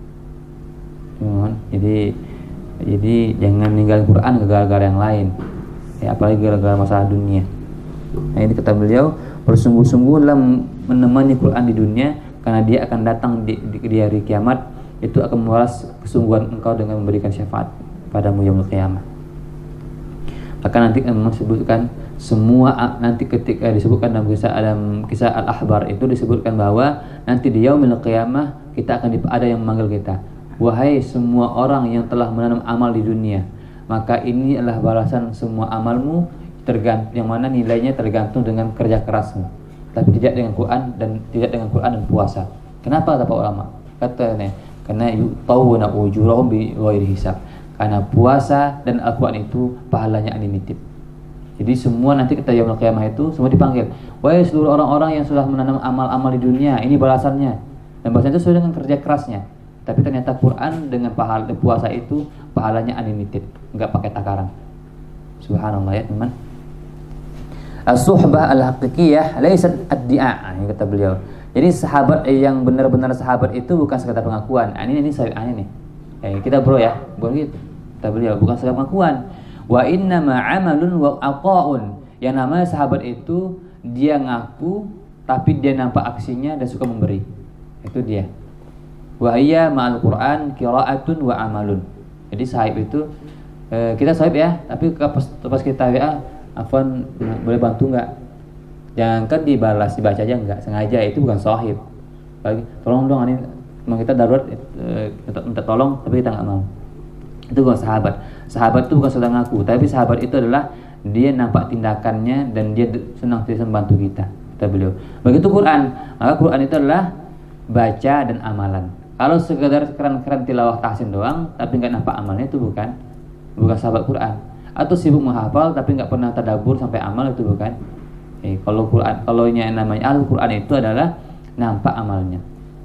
Jadi jangan ninggalin Quran gara-gara yang lain. Apalagi gara-gara masalah dunia. Nah, ini kata beliau, bersungguh-sungguh dalam menemani Quran di dunia, karena dia akan datang di hari kiamat, itu akan membalas kesungguhan engkau dengan memberikan syafaat padamu yaumil qiyamah. Akan nanti disebutkan semua, nanti ketika disebutkan dalam kisah Al-Ahbar itu disebutkan bahwa nanti di yaumil qiyamah kita akan ada yang memanggil kita, wahai semua orang yang telah menanam amal di dunia, maka ini adalah balasan semua amalmu, yang mana nilainya tergantung dengan kerja kerasmu. tapi tidak dengan Quran dan puasa. Kenapa kata para ulama? Katanya karena yutawuna ujurahum bi ghairi hisab. Karena puasa dan Al-Quran itu pahalanya unlimited. Jadi semua nanti kita yaumul qiyamah itu semua dipanggil. Wahai seluruh orang-orang yang sudah menanam amal-amal di dunia, ini balasannya. Dan balasannya itu sesuai dengan kerja kerasnya. Tapi ternyata Quran dengan pahala puasa itu pahalanya unlimited, enggak pakai takaran. Subhanallah ya teman. As-suhbah al-haqiqiyah laysat ad-di'a, yang kata beliau. Jadi sahabat yang benar-benar sahabat itu bukan sekadar pengakuan. Ini nih. Kita bro ya, bukan gitu. Kata beliau bukan sekadar pengakuan. Wa inna ma 'amalun wa aqaun. Yang namanya sahabat itu dia ngaku tapi dia nampak aksinya dan suka memberi. Itu dia. Wa hiya ma'al Qur'an qira'atun wa amalun. Jadi sahib itu kita sahib ya, tapi pas kita WA, afwan boleh bantu enggak? Jangan kan dibalas, dibaca aja enggak, sengaja, itu bukan sahib. Tolong dong, ini memang kita darurat minta tolong tapi kita enggak mau. Itu bukan sahabat. Sahabat itu bukan sedang ngaku, tapi sahabat itu adalah dia nampak tindakannya dan dia senang membantu kita. Kata beliau. Begitu Quran, maka Quran itu adalah baca dan amalan. Kalau sekedar keren-keren tilawah tahsin doang tapi enggak nampak amalnya, itu bukan sahabat Quran. Atau sibuk menghafal tapi enggak pernah tadabbur sampai amal, itu bukan. Kalau yang namanya Al-Quran itu adalah nampak amalnya.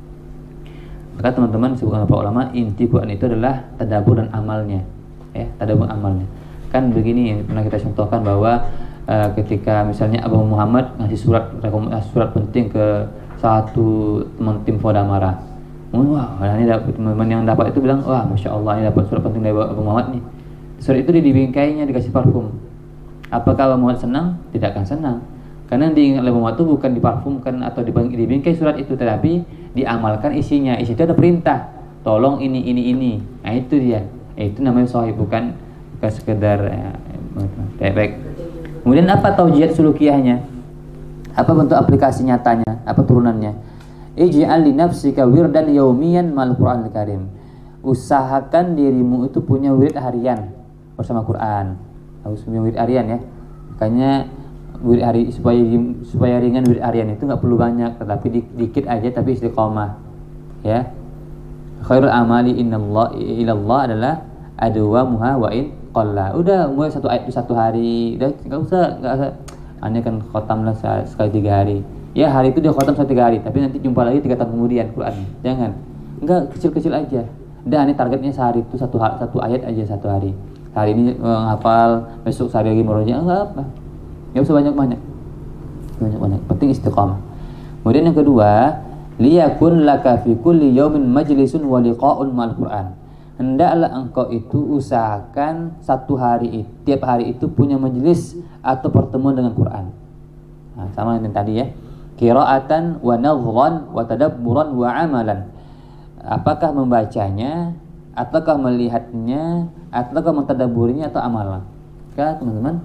Maka teman-teman sebutkan para ulama, inti Quran itu adalah tadabbur dan amalnya. Tadabbur amalnya. Kan begini, pernah kita contohkan bahwa ketika misalnya Abu Muhammad ngasih surat penting ke satu teman tim Fodamara. Wah, ini teman yang dapat itu bilang, wah, masya Allah, ini dapat surat penting dari Abu Muhammad nih. Surat itu dibingkainya, dikasih parfum. Apakah Abu Muhammad senang? Tidak akan senang. Karena diingat oleh Muhammad itu bukan diparfumkan atau dibingkai surat itu, tetapi diamalkan isinya. Isi itu ada perintah, tolong ini. Nah itu dia. Itu namanya sahih, bukan sekedar baik. Kemudian apa taujihat sulukiyahnya? Apa bentuk aplikasi nyatanya? Apa turunannya? Ij'al li nafsika wirdan yaumiyan mal Qur'anil Karim. Usahakan dirimu itu punya wirid harian bersama Quran. Harus punya wirid harian ya. Makanya wirid hari supaya ringan wirid harian itu enggak perlu banyak, tetapi dikit aja tapi istiqomah. Ya. Khairul amali ilallah adalah adwamuha wa in qalla. Udah mulai satu hari, udah enggak usah aneh kan khatam lah sekali 3 hari. Ya hari itu dia khatam sekali 3 hari, tapi nanti jumpa lagi 3 tahun kemudian Quran. Jangan. Enggak, kecil-kecil aja. Dan ini targetnya sehari itu satu ayat aja satu hari. Hari ini menghafal, besok sehari lagi meroja, enggak apa. Enggak usah banyak-banyak. Penting istiqamah. Kemudian yang kedua, liyakun laka fi kulli yaumin majlisun wa liqa'un ma'al Qur'an. Hendaklah engkau itu usahakan tiap hari itu punya majelis atau pertemuan dengan Quran. Nah, sama dengan tadi ya. Qira'atan wa nadhran wa tadabburan wa amalan. Apakah membacanya, ataukah melihatnya, ataukah mentadabburinya atau amalan? Kan teman-teman,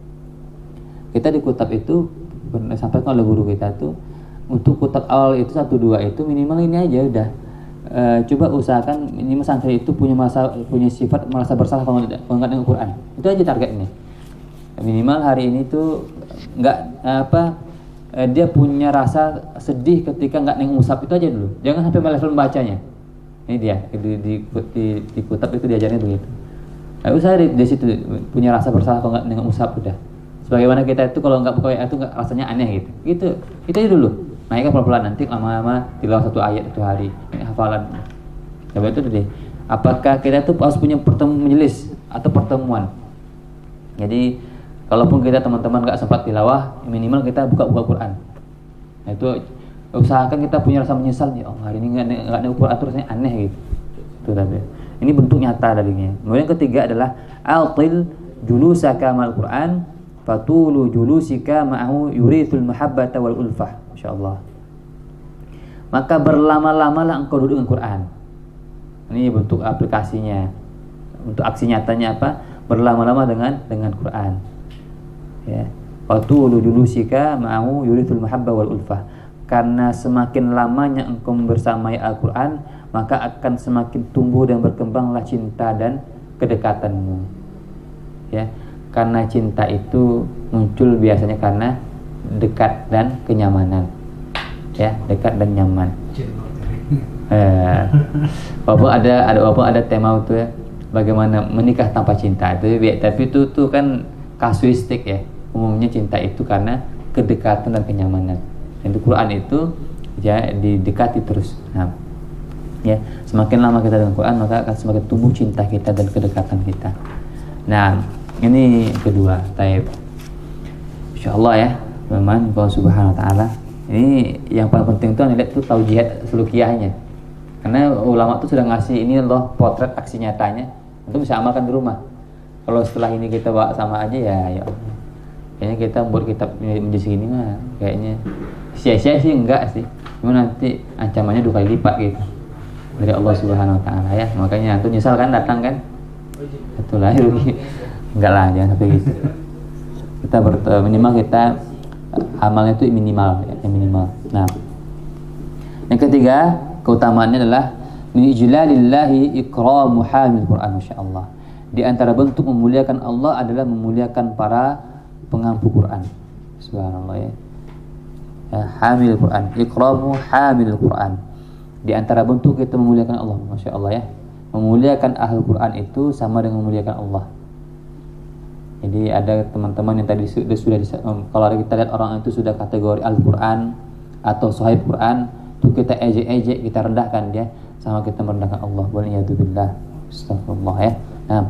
kita di kutab itu pernah sampaikan oleh guru kita tuh, untuk kutab awal itu 1-2 itu minimal ini aja udah. Coba usahakan minimal santri itu punya sifat merasa bersalah kalau enggak dengan Quran. Itu aja targetnya. Minimal hari ini tuh dia punya rasa sedih ketika enggak nengok mushaf, itu aja dulu. Jangan sampai level membacanya. Ini dia di kutab itu diajarnya begitu. Usaha di situ punya rasa bersalah kalau enggak nengok mushaf udah. Sebagaimana kita itu kalau enggak buka itu enggak rasanya aneh gitu. Itu aja dulu. Naikkan pelan-pelan, nanti lama-lama tilawah 1 ayat 1 hari, ini hafalan. Coba itu deh. Apakah kita tuh harus punya majelis atau pertemuan? Jadi kalaupun kita teman-teman enggak sempat tilawah, minimal kita buka Quran. Nah, itu usahakan kita punya rasa menyesal nih, hari ini enggak nengok Quran, rasanya aneh gitu. Itu tadi. Ini bentuk nyata darinya. Kemudian yang ketiga adalah alqil julusaka ma'al Quran fatulu julusika ma'ahu yurithul mahabbata wal ulfah. Insyaallah. Maka berlama-lamalah engkau duduk dengan Quran. Ini bentuk aplikasinya. Untuk aksi nyatanya apa? Berlama-lama dengan Quran. Ya. Fatulu julusika ma'ahu yurithul mahabbah wal ulfah. Karena semakin lamanya engkau bersamai Al-Quran, maka akan semakin tumbuh dan berkembanglah cinta dan kedekatanmu. Ya. Karena cinta itu muncul biasanya karena dekat dan kenyamanan. Ya, dekat dan nyaman. Walaupun ada tema itu ya, bagaimana menikah tanpa cinta. Tapi itu kan kasuistik ya. Umumnya cinta itu karena kedekatan dan kenyamanan. Dan di Quran itu ya didekati terus. Nah, ya, semakin lama kita dengan Quran maka akan semakin tumbuh cinta kita dan kedekatan kita. Nah, ini kedua, taib. Insyaallah ya, teman-teman, Allah Subhanahu wa taala. Ini yang paling penting tuh lihat tuh taujihad sulukiyahnya. Karena ulama tuh sudah ngasih ini loh potret aksi nyatanya. Itu bisa amalkan di rumah. Kalau setelah ini kita bawa sama aja ya Allah. Kayaknya kita buat kitab menjadi segini mah kayaknya sia-sia sih enggak sih. Cuma nanti ancamannya 2 kali lipat gitu dari Allah Subhanahu wa taala ya. Makanya antum nyesal kan datang kan? Betul lah rugi. Enggak lah, jangan sampai gitu. Kita minimal kita amalnya itu minimal ya, minimal. Nah, yang ketiga keutamaannya adalah min ijlalillahi ikramu hamil Quran, masyaallah. Di antara bentuk memuliakan Allah adalah memuliakan para pengampu Quran. Subhanallah ya. Hamil Quran, ikramu hamil Quran. Di antara bentuk kita memuliakan Allah, masyaallah ya. Memuliakan ahli Quran itu sama dengan memuliakan Allah. Jadi ada teman-teman yang tadi sudah kalau kita lihat orang itu sudah kategori Al-Quran atau Sahih Quran, itu kita ejek-ejek, kita rendahkan dia sama kita merendahkan Allah. Waliyadzubillah. Astagfirullah ya. Nah,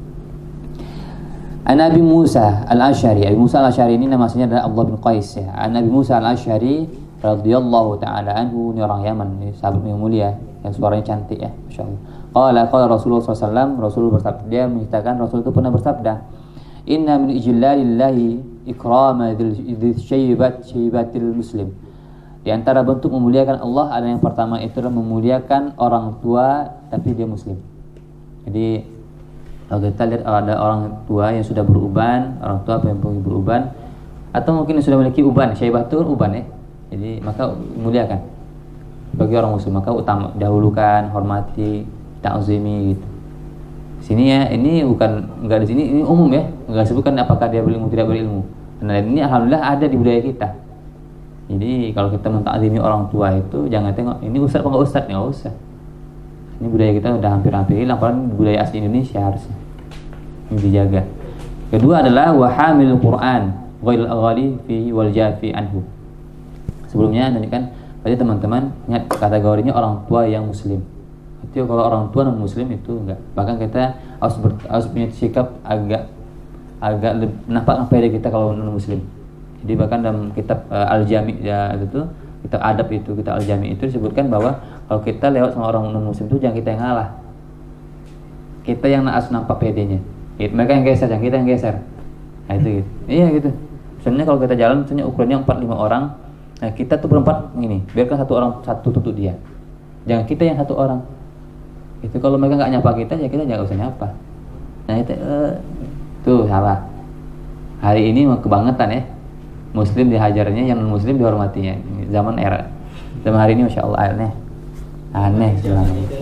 Nabi Musa Al-Asy'ari. Nabi Musa Al-Asy'ari ini namanya adalah Allah bin Qais ya. Nabi Musa Al-Asy'ari radhiyallahu taala anhu, ini orang Yaman, ini sahabat yang mulia yang suaranya cantik ya, masyaallah. Qala Rasulullah SAW, Rasul bersabda, dia mengatakan, Rasul itu pernah bersabda, inna min ijlalillahi ikrama dzil syaibatil muslim. Di antara bentuk memuliakan Allah ada yang pertama itu adalah memuliakan orang tua tapi dia muslim. Jadi kalau kita lihat ada orang tua yang sudah beruban, orang tua yang beruban atau mungkin yang sudah memiliki uban, syaibah itu uban ya. Jadi maka muliakan bagi orang muslim, maka utama dahulukan, hormati, ta'zimi gitu. Sini ya, ini bukan enggak di sini, ini umum ya, enggak sebutkan apakah dia berilmu tidak berilmu. Nah ini alhamdulillah ada di budaya kita. Jadi kalau kita mentakzimi orang tua itu jangan tengok ini ustaz apa enggak ustaz, enggak usah. Ini budaya kita udah hampir-hampir hilang, padahal budaya asli Indonesia harusnya ini dijaga. Kedua adalah wahamil Quran ghairil ghali fi wal jafi anhu. Sebelumnya nanti kan tadi teman-teman ingat kategorinya orang tua yang muslim. Itu kalau orang tua non muslim itu enggak. Bahkan kita harus punya sikap agak nampak pede kita kalau non muslim. Jadi bahkan dalam kitab Al-Jami ya itu kitab adab itu, kitab Al-Jami itu disebutkan bahwa kalau kita lewat sama orang non muslim itu jangan kita yang ngalah. Kita yang harus nampak pedenya. Mereka yang geser, jangan kita yang geser. Nah itu gitu. Iya gitu. Misalnya kalau kita jalan misalnya ukurannya 4-5 orang, nah kita tuh berempat gini, biarkan satu orang satu tutup dia. Jangan kita yang satu orang. Itu kalau mereka nggak nyapa kita ya kita jangan usah nyapa. Nah itu tuh salah. Hari ini kebangetan ya, muslim dihajarnya, yang non muslim dihormatinya. Zaman hari ini masya Allah aneh selama ini.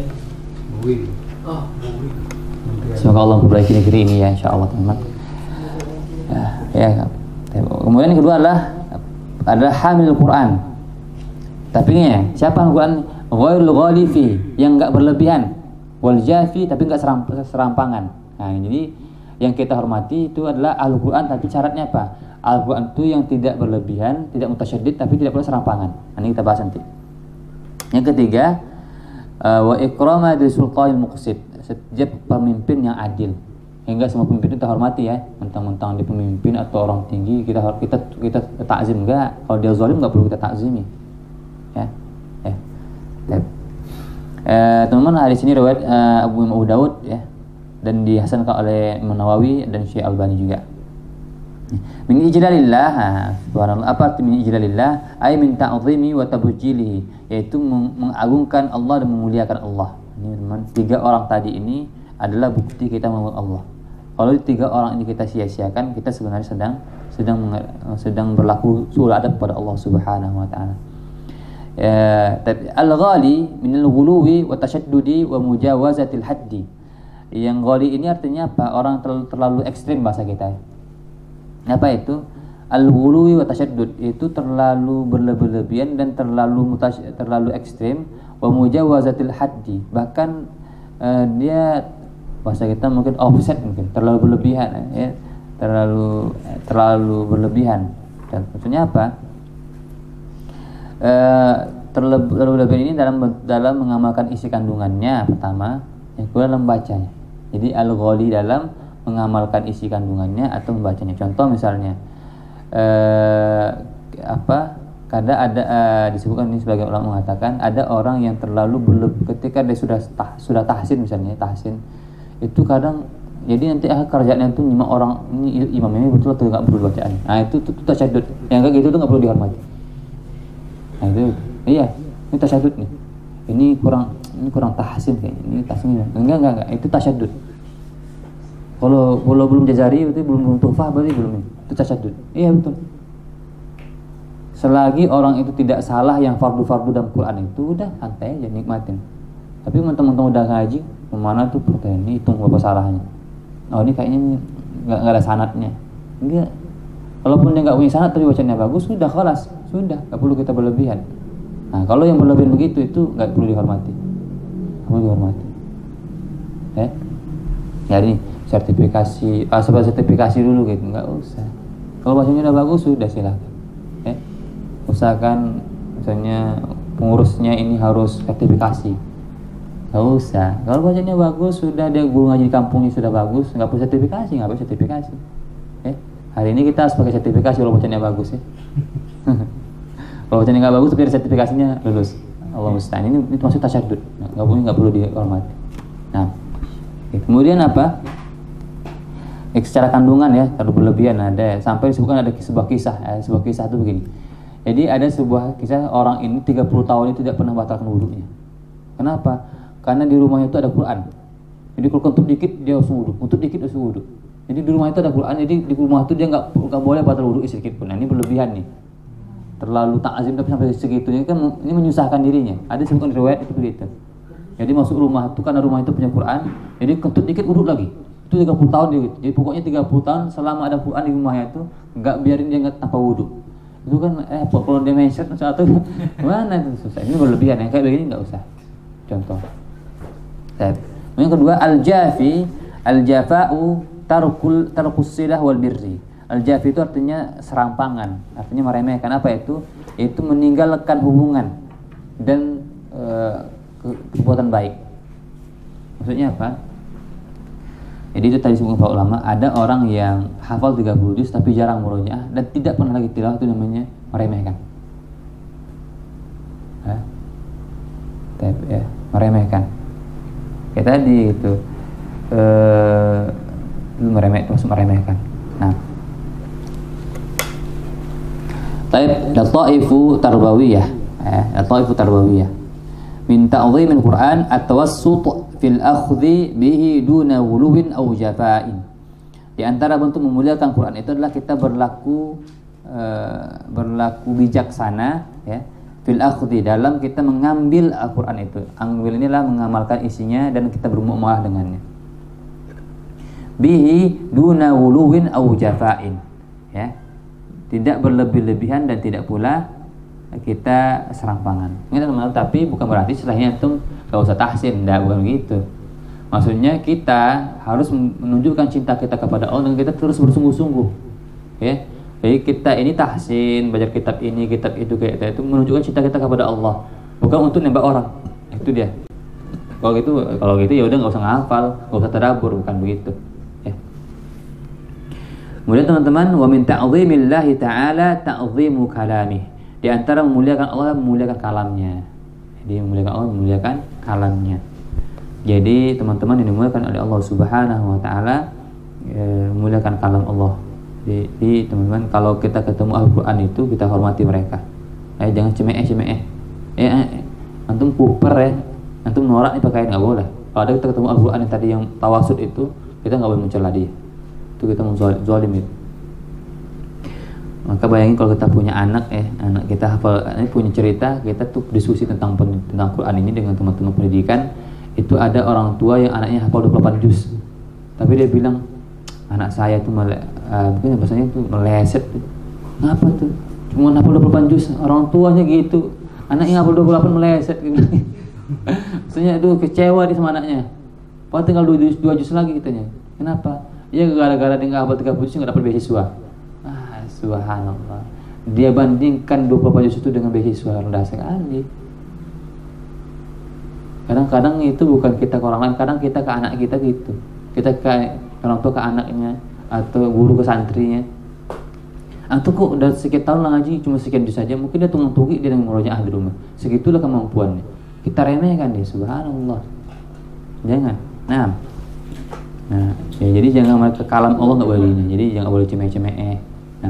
Semoga Allah memperbaiki negeri ini ya, insya Allah teman-teman. Ya. Kemudian yang kedua adalah hamil Quran. Tapi ini ya, siapa Al-Quran? Ghairul ghalifi, yang enggak berlebihan. Wal jafi, tapi enggak serampangan. Nah, jadi yang kita hormati itu adalah Al-Quran, tapi syaratnya apa? Al-Quran itu yang tidak berlebihan, tidak mutasyaddid, tapi tidak pula serampangan. Ini kita bahas nanti. Yang ketiga, wa ikrama di sultanil muqsid, setiap pemimpin yang adil. Hingga semua pemimpin kita hormati ya, mentang-mentang dia pemimpin atau orang tinggi kita takzim enggak. Kalau dia zalim enggak perlu kita takzimi. Ya. Teman-teman, hadis ini riwayat Abu Dawud ya, dan dihasankan oleh Imam Nawawi dan Syekh Albani juga. Min ijlalillah, subhanallah, apa arti min ijlalillah? Ay min ta'zimi wa tabjilihi, yaitu mengagungkan Allah dan memuliakan Allah. Ini teman, 3 orang tadi ini adalah bukti kita memuliakan Allah. Kalau 3 orang ini kita sia-siakan, kita sebenarnya sedang berlaku suul adab pada Allah Subhanahu wa taala. Al-ghali min al-ghuluwi wa tashaddudi wa mujawazatil haddi. Yang ghali ini artinya apa? Orang terlalu ekstrim bahasa kita. Apa itu? al-ghuluwi wa tasyaddud, itu terlalu berlebihan dan terlalu ekstrim, wa mujawazatil haddi, bahkan dia bahasa kita mungkin offset, mungkin terlalu berlebihan ya, terlalu berlebihan. Dan maksudnya apa? Terlalu berlebihan ini dalam mengamalkan isi kandungannya pertama, yang kedua dalam membacanya. Jadi al-ghali dalam mengamalkan isi kandungannya atau membacanya. Contoh misalnya kadang ada disebutkan ini, sebagai ulama mengatakan ada orang yang terlalu ketika dia sudah tahsin misalnya, tahsin itu kadang jadi nanti kerjaannya itu nyimak orang, ini imamnya betul atau nggak perlu bacaan. Nah itu tasyaddud. Yang kayak gitu tuh nggak perlu dihormati. Nah itu iya, ini tasyaddud nih. Ini kurang tahsin kayaknya. Ini tahsin enggak, itu tasyaddud. Kalau belum jazari berarti belum tuhfah, berarti belum ini. Itu tasyaddud. Iya betul. Selagi orang itu tidak salah yang fardu-fardu dalam Quran itu udah santai aja nikmatin. Tapi teman-teman udah ngaji, kemana tuh pertanyaan ini hitung berapa salahnya. Oh ini kayaknya nggak ada sanadnya. Enggak. Walaupun dia nggak punya sanad tapi bacanya bagus, sudah kelas, sudah, nggak perlu kita berlebihan. Nah kalau yang berlebihan begitu itu nggak perlu dihormati. Nggak perlu dihormati. Jadi sertifikasi, sertifikasi dulu gitu, nggak usah. Kalau bacanya udah bagus sudah silakan. Usahakan misalnya pengurusnya ini harus sertifikasi. Nggak usah. Kalau bacanya bagus sudah, dia guru ngaji di kampungnya sudah bagus, nggak perlu sertifikasi, nggak perlu sertifikasi. Hari ini kita harus pakai sertifikasi kalau bacanya bagus ya. Kalau bacanya nggak bagus tapi ada sertifikasinya lulus. Allah musta'an. Ini maksud tasyaddud. Nggak perlu dihormati. Nah, kemudian apa? Secara kandungan ya, terlalu berlebihan ada. Sampai disebutkan ada sebuah kisah. Sebuah kisah itu begini. Jadi ada sebuah kisah orang ini 30 tahun itu tidak pernah batalkan wudunya. Kenapa? Karena di rumahnya itu ada Quran. Jadi kalau kentut dikit dia harus wudu, kentut dikit harus wudu. Jadi di rumah itu ada Quran, jadi di rumah itu dia nggak boleh batal wudu sedikit pun. Nah, ini berlebihan nih. Terlalu ta'zim tapi sampai segitunya kan ini menyusahkan dirinya. Ada disebutkan di riwayat itu begitu. Jadi masuk rumah itu karena rumah itu punya Quran, jadi kentut dikit wudu lagi. Itu 30 tahun dia gitu. Jadi pokoknya 30 tahun selama ada Quran di rumahnya itu nggak biarin dia nggak tanpa wudu. Itu kan kalau dia mention satu mana itu susah. Ini berlebihan, yang kayak begini nggak usah. Contoh. Yang kedua al-jafa'u tarkus silah wal birri. Al-jafi itu artinya serampangan, artinya meremehkan. Apa itu? Itu meninggalkan hubungan dan perbuatan baik. Maksudnya apa? Jadi itu tadi disebutkan para ulama, ada orang yang hafal 30 juz tapi jarang murojaah dan tidak pernah lagi tilawah, itu namanya meremehkan. Meremehkan. Kayak tadi itu maksud meremehkan. Nah, Lataifu tarbawiyah. Lataifu tarbawiyah. Min ta'dhimil Qur'an at-tawassut fil akhdhi bihi duna ghuluwin aw jafa'in. Di antara bentuk memuliakan Quran itu adalah kita berlaku bijaksana ya, fil akhdhi, dalam kita mengambil Al-Qur'an itu. Ambil inilah mengamalkan isinya dan kita bermuamalah dengannya. Bihi duna ghuluwin aw jafa'in. Ya. Tidak berlebih-lebihan dan tidak pula kita serampangan. Tapi bukan berarti setelahnya itu gak usah tahsin, bukan begitu. Maksudnya kita harus menunjukkan cinta kita kepada Allah dan kita terus bersungguh-sungguh. Ya. Jadi kita ini tahsin, baca kitab ini, kitab itu, kayak itu menunjukkan cinta kita kepada Allah, bukan untuk nembak orang. Itu dia. Kalau gitu ya udah nggak usah ngafal, nggak usah tadabbur, bukan begitu. Ya. Kemudian teman-teman, wa min ta'zimillahi ta'ala ta'zimu kalamih. Di antara memuliakan Allah, memuliakan kalamnya. Jadi memuliakan Allah, memuliakan kalamnya. Jadi teman-teman yang dimuliakan oleh Allah Subhanahu wa taala, memuliakan kalam Allah. Jadi teman-teman, kalau kita ketemu Al-Qur'an itu kita hormati mereka. Jangan cemeh. Antum kuper ya, antum norak nih pakaian, nggak boleh. Kalau ada kita ketemu Al-Qur'an yang tadi yang tawasud itu, kita nggak boleh mencela dia. Itu kita zalim itu. Maka bayangin kalau kita punya anak anak kita hafal, ini punya cerita, kita tuh diskusi tentang Quran ini dengan teman-teman pendidikan. Itu ada orang tua yang anaknya hafal 28 juz, tapi dia bilang anak saya tuh mungkin bahasanya itu meleset, Ngapa tuh? Cuma hafal 28 juz, orang tuanya gitu. Anaknya hafal 28 meleset gitu. Maksudnya itu kecewa dia sama anaknya. Padahal tinggal 2 juz lagi katanya. Kenapa? Ya gara-gara dia hafal 30 juz enggak dapat beasiswa. Subhanallah. Dia bandingkan 28 juz itu dengan beasiswa, rendah sekali. Kadang-kadang itu bukan kita ke orang lain, kadang kita ke anak kita gitu. Kita ke orang tua ke anaknya atau guru ke santrinya. Atau kok udah sekian tahun lah ngaji cuma sekian juz saja, mungkin dia tunggu-tunggu dia dengan murojaah di rumah. Segitulah kemampuannya. Kita remehkan dia, subhanallah. Jangan. Nah, ya, jadi jangan ke kalam Allah nggak boleh ini. Jadi jangan boleh cemeh-cemeh. Nah,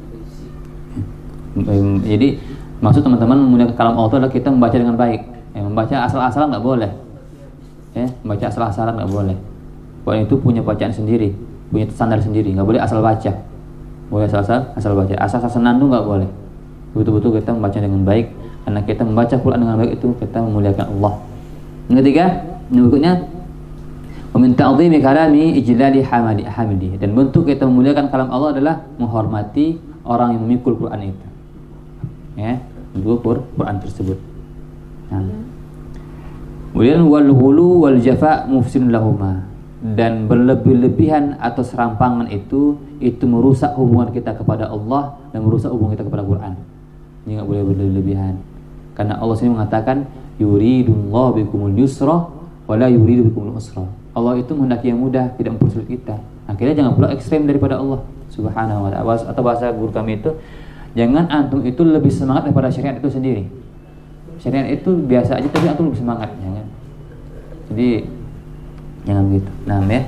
jadi maksud teman-teman memuliakan kalam Allah itu adalah kita membaca dengan baik. Ya, membaca asal-asalan nggak boleh. Ya, membaca asal-asalan nggak boleh. Pokoknya itu punya bacaan sendiri, punya standar sendiri. Nggak boleh asal baca. Boleh asal baca. Asal senandung nggak boleh. Betul-betul kita membaca dengan baik. Karena kita membaca Quran dengan baik itu kita memuliakan Allah. Yang ketiga, berikutnya meminta azimi kalami ijlali hamidi. Dan bentuk kita memuliakan kalam Allah adalah menghormati orang yang memikul Quran itu. Ya, memikul Quran tersebut. Nah. Kemudian wal ghulu wal jafa mufsidun lahuma. Dan berlebih-lebihan atau serampangan itu merusak hubungan kita kepada Allah dan merusak hubungan kita kepada Quran. Ini enggak boleh berlebihan. Karena Allah sendiri mengatakan yuridullahu bikumul yusra wa la yuridu bikumul usra. Allah itu menghendaki yang mudah, tidak mempersulit kita. Akhirnya jangan pula ekstrem daripada Allah Subhanahu wa ta'ala. Atau bahasa guru kami itu, jangan antum itu lebih semangat daripada syariat itu sendiri. Syariat itu biasa aja tapi antum lebih semangat, jangan. Jadi jangan gitu. Nah, ya.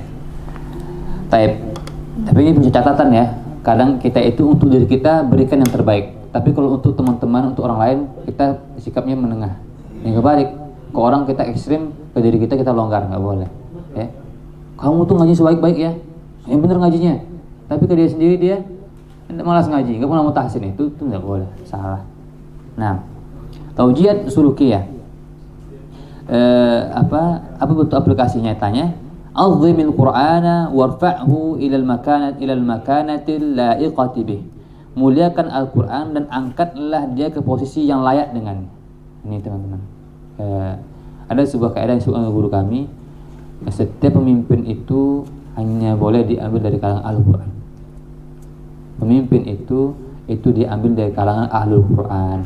Tapi ini punya catatan ya. Kadang kita itu untuk diri kita berikan yang terbaik. Tapi kalau untuk teman-teman, untuk orang lain, kita sikapnya menengah. Yang kebalik, ke orang kita ekstrim, ke diri kita longgar, nggak boleh. Ya. Kamu tuh ngaji sebaik-baik ya, yang bener ngajinya. Tapi ke dia sendiri dia malas ngaji, nggak pernah mau tahsin, itu nggak boleh, salah. Nah, taujiat sulukiyah. Apa bentuk aplikasi nyatanya? Azimil Qur'ana warfa'hu ilal makanatil la'iqati bih. Muliakan Al-Quran dan angkatlah dia ke posisi yang layak dengannya. Ini teman-teman. Ada sebuah kaidah yang disebutkan oleh guru kami. Setiap pemimpin itu hanya boleh diambil dari kalangan Al-Quran. Pemimpin itu diambil dari kalangan Ahlul Quran.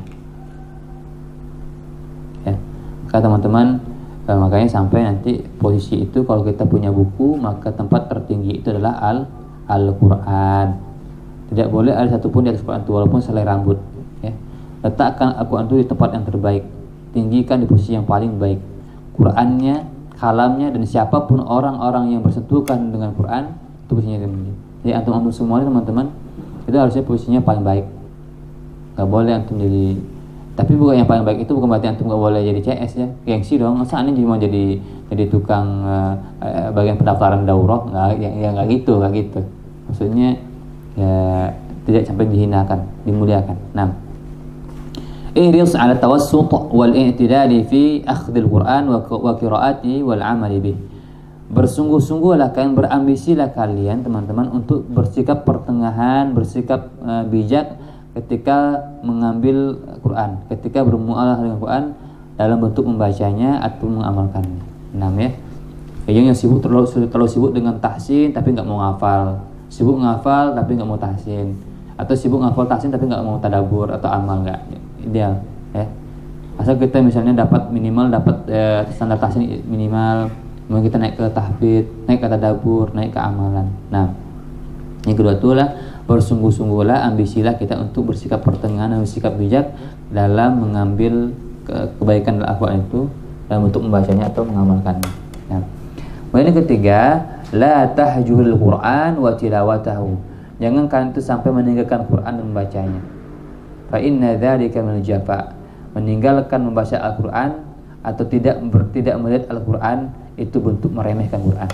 Ya. Maka teman-teman, makanya sampai nanti posisi itu kalau kita punya buku, maka tempat tertinggi itu adalah Al-Quran. Tidak boleh ada satupun di atas Quran itu walaupun selai rambut. Ya. Letakkan Al-Quran itu di tempat yang terbaik. Tinggikan di posisi yang paling baik. Qurannya, kalamnya, dan siapapun orang-orang yang bersentuhan dengan Quran itu posisinya tinggi. Jadi antum semua teman-teman itu harusnya posisinya paling baik. Gak boleh antum jadi. Tapi bukan yang paling baik itu bukan berarti antum gak boleh jadi CS ya. Gengsi dong. Masa aneh cuma jadi tukang bagian pendaftaran daurah? Nggak gitu. Maksudnya ya tidak sampai dihinakan, dimuliakan. Nah, ihris 'ala tawassut wal i'tidali fi akhdhil Qur'an wa qiraati wal 'amali bih. Bersungguh-sungguhlah kalian, berambisilah kalian teman-teman untuk bersikap pertengahan, bersikap bijak ketika mengambil Quran, ketika bermuamalah dengan Quran dalam bentuk membacanya atau mengamalkannya. Nah, ya. Yang sibuk terlalu sibuk dengan tahsin tapi nggak mau ngafal, sibuk ngafal tapi nggak mau tahsin, atau sibuk ngafal tahsin tapi nggak mau tadabbur atau amal, nggak ideal. Ya. Asal kita misalnya minimal dapat standar tahsin minimal, kemudian kita naik ke tahfidz, naik ke tadabbur, naik ke amalan. Nah, yang kedua itulah bersungguh-sungguhlah, ambisilah kita untuk bersikap pertengahan dan bersikap bijak dalam mengambil kebaikan dalam Al-Quran itu dalam bentuk membacanya atau mengamalkannya. Nah, kemudian yang ketiga, la tahjuhul Quran wa tilawatahu. Jangan kalian itu sampai meninggalkan Quran dan membacanya. Fa inna dzalika minal jafa. Meninggalkan membaca Al-Quran atau tidak melihat Al-Quran itu bentuk meremehkan Quran.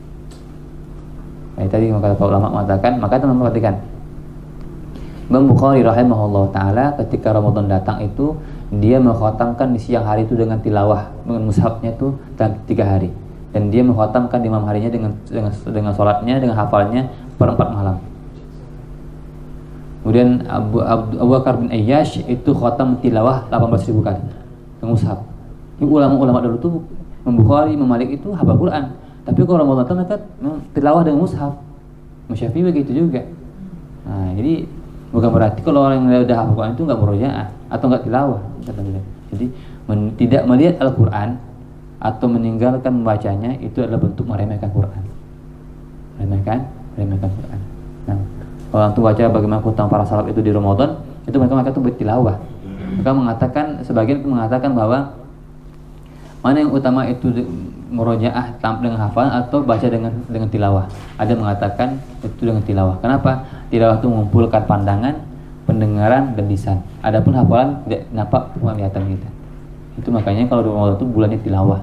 Tadi kata para ulama mengatakan, maka teman-teman perhatikan. Imam Bukhari rahimahullah taala ketika Ramadan datang itu dia mengkhatamkan di siang hari itu dengan tilawah, dengan mushafnya itu dalam 3 hari. Dan dia mengkhatamkan di malam harinya dengan salatnya, dengan hafalnya per 4 malam. Kemudian Abu Bakar bin Ayyash itu khatam tilawah 18.000 kali ke mushaf. Ini ulama-ulama dulu tuh Bukhari, Imam Malik itu hafal Quran. Tapi kalau Ramadan itu mereka tilawah dengan mushaf. Syafi'i begitu juga. Nah, jadi bukan berarti kalau orang yang udah hafal Quran itu enggak murojaah atau enggak tilawah. Jadi tidak melihat Al-Quran atau meninggalkan membacanya itu adalah bentuk meremehkan Quran. Remehkan Quran. Nah, kalau antum baca bagaimana khutam para salaf itu di Ramadan, itu mereka tuh bertilawah. Sebagian mengatakan bahwa mana yang utama itu murojaah dengan hafalan atau baca dengan tilawah. Ada mengatakan itu dengan tilawah. Kenapa? Tilawah itu mengumpulkan pandangan, pendengaran dan lisan. Adapun hafalan tidak nampak penglihatan kita. Itu makanya kalau di Ramadan itu bulannya tilawah.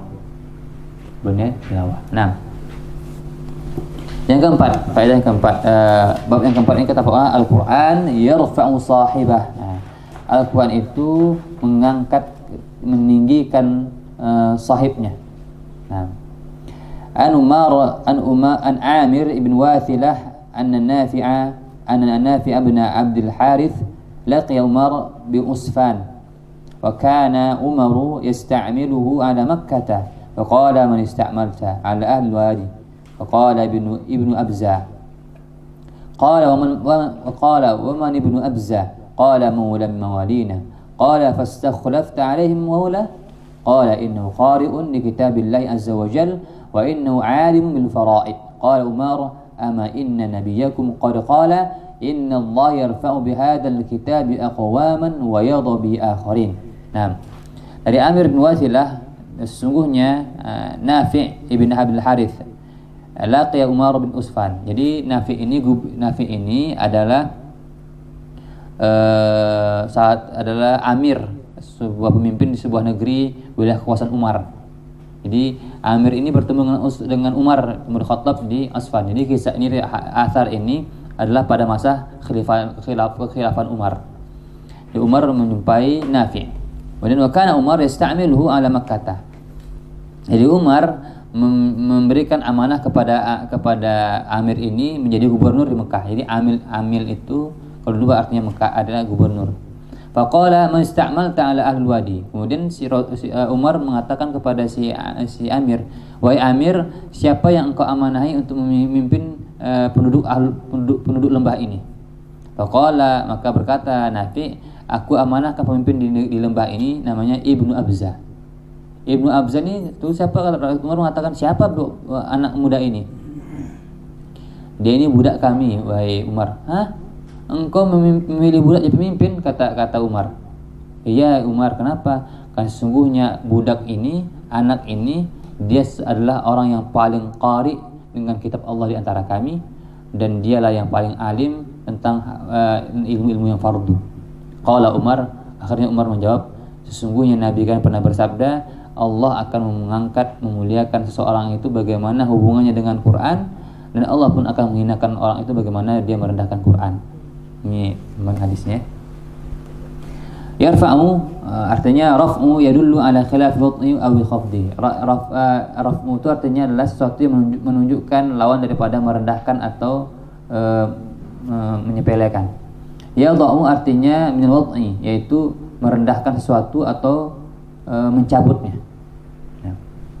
Nah, yang keempat, faedah yang keempat, bab yang keempat ini kata Al-Quran yarfa'u sahibah. Nah, Al-Quran itu meninggikan sahibnya. Nah, an Amir ibn Wathilah anna Nafi'a bin Abdul Harith laqiya Umar bi Usfan wa kana Umar yasta'miluhu ala Makkah wa qala man ista'malta ala ahli al-wadi فقال ابن أبزة قال ومن ابن أبزة قال مولى موالينا قال فاستخلفت عليهم مولى قال إنه قارئ لكتاب الله عز وجل وإنه عالم بالفرائض قال عمر أما إن نبيكم قد قال إن الله يرفع بهذا الكتاب أقواما ويضع به آخرين. Nah, dari Amir bin Wathilah sesungguhnya Nafi' ibn Abdul Harith laqiya Umar bin Usfan. Jadi Nafi ini adalah adalah amir, sebuah pemimpin di sebuah negeri wilayah kekuasaan Umar. Jadi Amir ini bertemu dengan Umar bin Khattab di Usfan. Jadi kisah ini, asar ini adalah pada masa khilafan Umar. Di Umar menjumpai Nafi'. Kemudian wakana Umar yasta'miluhu ala Makkah. Jadi Umar memberikan amanah kepada Amir ini menjadi gubernur di Mekah. Jadi amil itu kalau dulu artinya Mekah adalah gubernur. Faqala man ista'malta ala ahli wadi. Kemudian Umar mengatakan kepada si Amir, "Wahai Amir, siapa yang engkau amanahi untuk memimpin penduduk lembah ini?" Faqala, maka berkata Nafi', "Aku amanahkan pemimpin di lembah ini namanya Ibnu Abzah." Ibnu Abzah ini tuh siapa? Umar mengatakan siapa anak muda ini? Dia ini budak kami, wahai Umar. Hah? Engkau memilih budak jadi pemimpin? Kata Umar. Iya Umar, kenapa? Karena sesungguhnya budak ini, anak ini, dia adalah orang yang paling qari dengan kitab Allah di antara kami, dan dialah yang paling alim tentang ilmu-ilmu yang fardu. Qala Umar, akhirnya Umar menjawab, sesungguhnya Nabi kan pernah bersabda, Allah akan mengangkat, memuliakan seseorang itu bagaimana hubungannya dengan Quran, dan Allah pun akan menghinakan orang itu bagaimana dia merendahkan Quran. Ini hadisnya. Yarfa'u artinya raf'u yadullu ala khilaf wad'i aw khafdi. Raf'u itu artinya adalah sesuatu yang menunjukkan lawan daripada merendahkan atau menyepelekan. Yad'u artinya min wad'i, yaitu merendahkan sesuatu atau mencabutnya. Ya.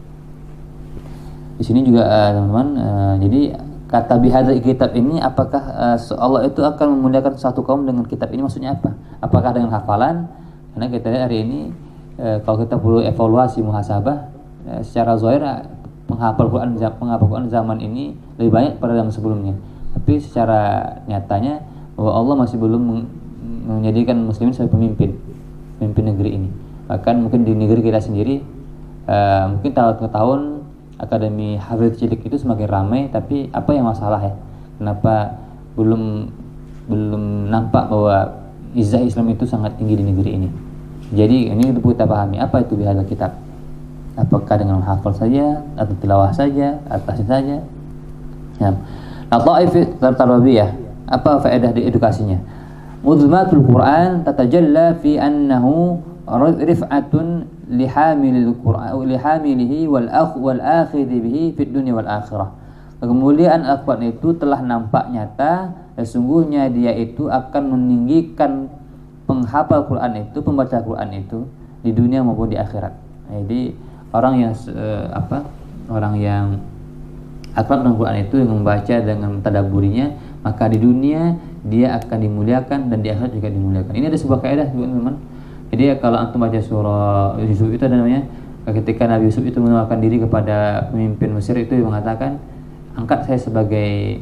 Di sini juga teman-teman, jadi kata bihadzal kitab ini, apakah Allah itu akan memuliakan satu kaum dengan kitab ini, maksudnya apa? Apakah dengan hafalan? Karena kita lihat hari ini kalau kita perlu evaluasi muhasabah, secara zahir penghafal Quran zaman ini lebih banyak pada zaman sebelumnya. Tapi secara nyatanya bahwa Allah masih belum menjadikan muslimin sebagai pemimpin negeri ini. Bahkan mungkin di negeri kita sendiri mungkin tahun ke tahun akademi hafidz cilik itu semakin ramai, tapi apa yang masalah ya? Kenapa belum nampak bahwa izah Islam itu sangat tinggi di negeri ini? Jadi ini kita pahami apa itu bihadzal kitab. Apakah dengan hafal saja atau tilawah saja, atasin saja? Ya. Lataif tarbiyah. Apa faedah di edukasinya? Mudhmatul Quran tatajalla fi annahu rif'atun lihamilihi wal akhidhi bihi fid dunya wal akhirah. Kemuliaan Al-Quran itu telah nampak nyata sesungguhnya dia itu akan meninggikan penghafal Quran itu, pembaca Quran itu di dunia maupun di akhirat. Jadi orang yang orang yang akrab dengan Quran itu, yang membaca dengan mentadaburinya, maka di dunia dia akan dimuliakan dan di akhirat juga dimuliakan. Ini ada sebuah kaidah teman-teman. Jadi kalau antum baca surah Yusuf itu ada namanya, ketika Nabi Yusuf itu menawarkan diri kepada pemimpin Mesir itu mengatakan, angkat saya sebagai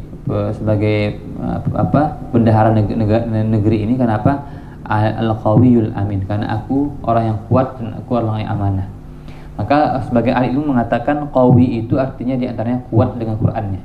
bendahara negeri ini. Kenapa? Al-Qawiyul Amin, karena aku orang yang kuat dan aku orang yang amanah. Maka sebagai ahli ilmu mengatakan qawi itu artinya diantaranya kuat dengan Qur'annya.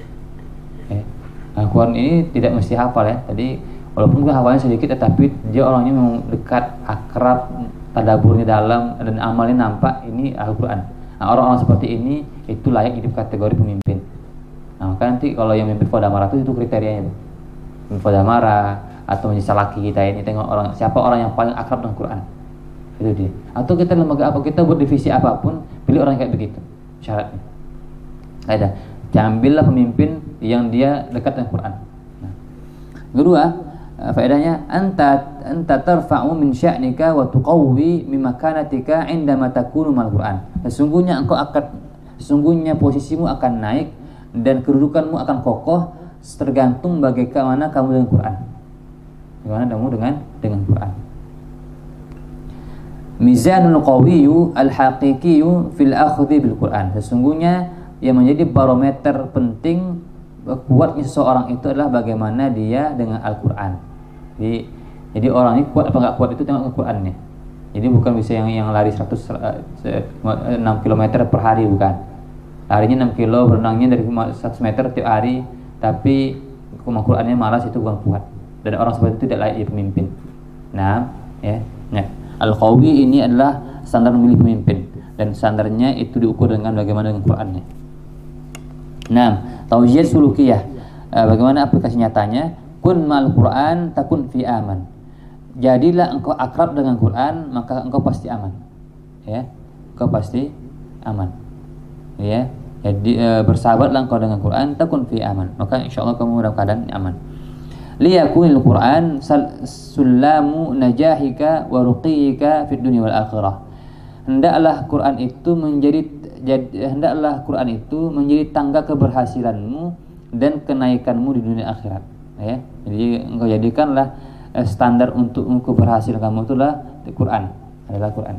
Nah, Quran ini tidak mesti hafal ya. Jadi walaupun hafalnya sedikit, tetapi dia orangnya memang dekat, akrab, tadaburnya dalam, dan amalnya nampak ini Al-Quran. Nah, orang-orang seperti ini itu layak hidup kategori pemimpin. Nah, maka nanti kalau yang memimpin Fodamara itu kriterianya itu. Memimpin Fodamara atau menjadi salaki kita ini, tengok siapa orang yang paling akrab dengan Quran. Itu dia. Atau kita lembaga apa, kita buat divisi apapun, pilih orang kayak begitu. Syaratnya. Ada. Ambillah pemimpin yang dia dekat dengan Quran. Nah. Kedua, faedahnya anta tarfa'u min sya'nika wa tuqawwi min makanatika 'indama takunu mal Quran. Sesungguhnya posisimu akan naik dan kedudukanmu akan kokoh tergantung bagaimana kamu dengan Quran. Bagaimana kamu dengan Quran. Mizanul qawiyyu al-haqiqiyyu fil akhdhi bil Quran. Sesungguhnya yang menjadi barometer penting kuatnya seseorang itu adalah bagaimana dia dengan Al-Quran. Jadi orang ini kuat apa enggak kuat itu tengok Al-Qurannya. Jadi bukan bisa yang lari 6 km per hari, bukan. Larinya 6 kilo, berenangnya dari 100 meter tiap hari, tapi Al-Qurannya malas, itu bukan kuat. Dan orang seperti itu tidak layak jadi pemimpin. Nah, ya. Al-Qawi ini adalah standar memilih pemimpin, dan standarnya itu diukur dengan bagaimana dengan Qurannya. Nah, taujiyah sulukiyah, bagaimana aplikasi nyatanya? Kun ma'al Quran takun fi aman. Jadilah engkau akrab dengan Quran, maka engkau pasti aman. Ya, engkau pasti aman. Ya, jadi bersahabatlah engkau dengan Quran, takun fi aman. Maka insyaallah kamu dalam keadaan aman. Liyakunil Quran sulamu najahika wa ruqiyika fid dunya wal akhirah. Hendaklah Quran itu menjadi tangga keberhasilanmu dan kenaikanmu di dunia akhirat. Ya, jadi engkau jadikanlah standar untuk keberhasilan kamu itulah Quran, adalah Quran.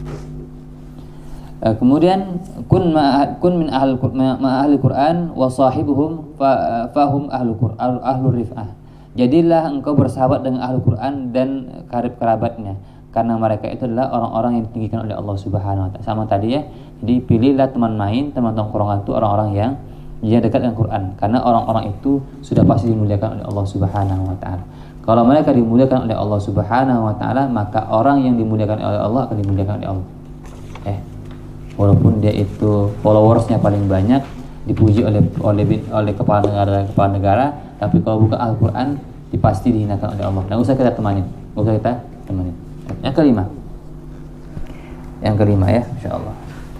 Kemudian kun min ahli Quran wa sahibuhum fahum ahlur rif'ah. Jadilah engkau bersahabat dengan ahli Quran dan karib kerabatnya, karena mereka itu adalah orang-orang yang ditinggikan oleh Allah Subhanahu wa taala. Sama tadi ya. Jadi pilihlah teman main, teman tongkrongan itu orang-orang yang dia dekat dengan Quran, karena orang-orang itu sudah pasti dimuliakan oleh Allah Subhanahu wa taala. Kalau mereka dimuliakan oleh Allah Subhanahu wa taala, maka orang yang dimuliakan oleh Allah akan dimuliakan oleh Allah. Walaupun dia itu followersnya paling banyak, dipuji oleh kepala negara, tapi kalau buka Al-Quran pasti dihinakan oleh Allah. Nggak usah kita temanin. Yang kelima ya, insyaallah.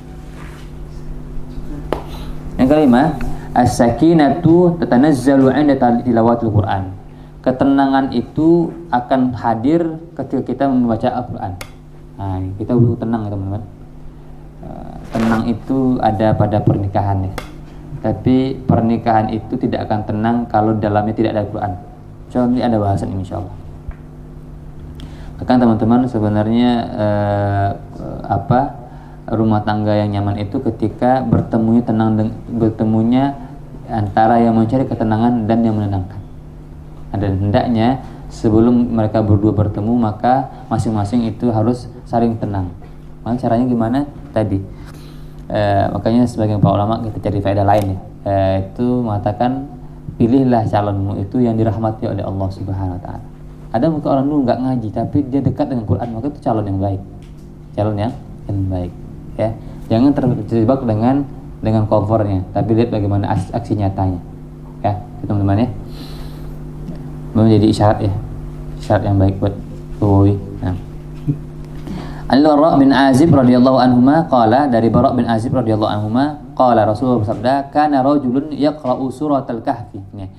Yang kelima, as-sakinatu tatanazzalu 'inda tilawatil Quran. Ketenangan itu akan hadir ketika kita membaca Al-Quran. Nah, kita butuh tenang ya teman-teman. Tenang itu ada pada pernikahan ya. Tapi pernikahan itu tidak akan tenang kalau dalamnya tidak ada Al-Quran. Insyaallah ini ada bahasan ini insyaallah. Bahkan teman-teman sebenarnya rumah tangga yang nyaman itu ketika bertemunya antara yang mencari ketenangan dan yang menenangkan. Dan hendaknya sebelum mereka berdua bertemu, maka masing-masing itu harus saling tenang. Maka caranya gimana? Tadi makanya sebagian para ulama kita cari faedah lain ya, itu mengatakan pilihlah calonmu itu yang dirahmati oleh Allah Subhanahu wa taala. Ada mungkin orang dulu nggak ngaji tapi dia dekat dengan Quran, maka itu calon yang baik, yang baik ya. Jangan terjebak dengan komfornya, tapi lihat bagaimana aksi nyatanya ya teman-teman ya. Menjadi isyarat yang baik buat Bukhari. Nah, Al-Bara' bin Azib radhiyallahu anhuma qala, dari Bara' bin Azib radhiyallahu anhuma qala, Rasulullah bersabda, kana rajulun yaqra'u suratal kahfi.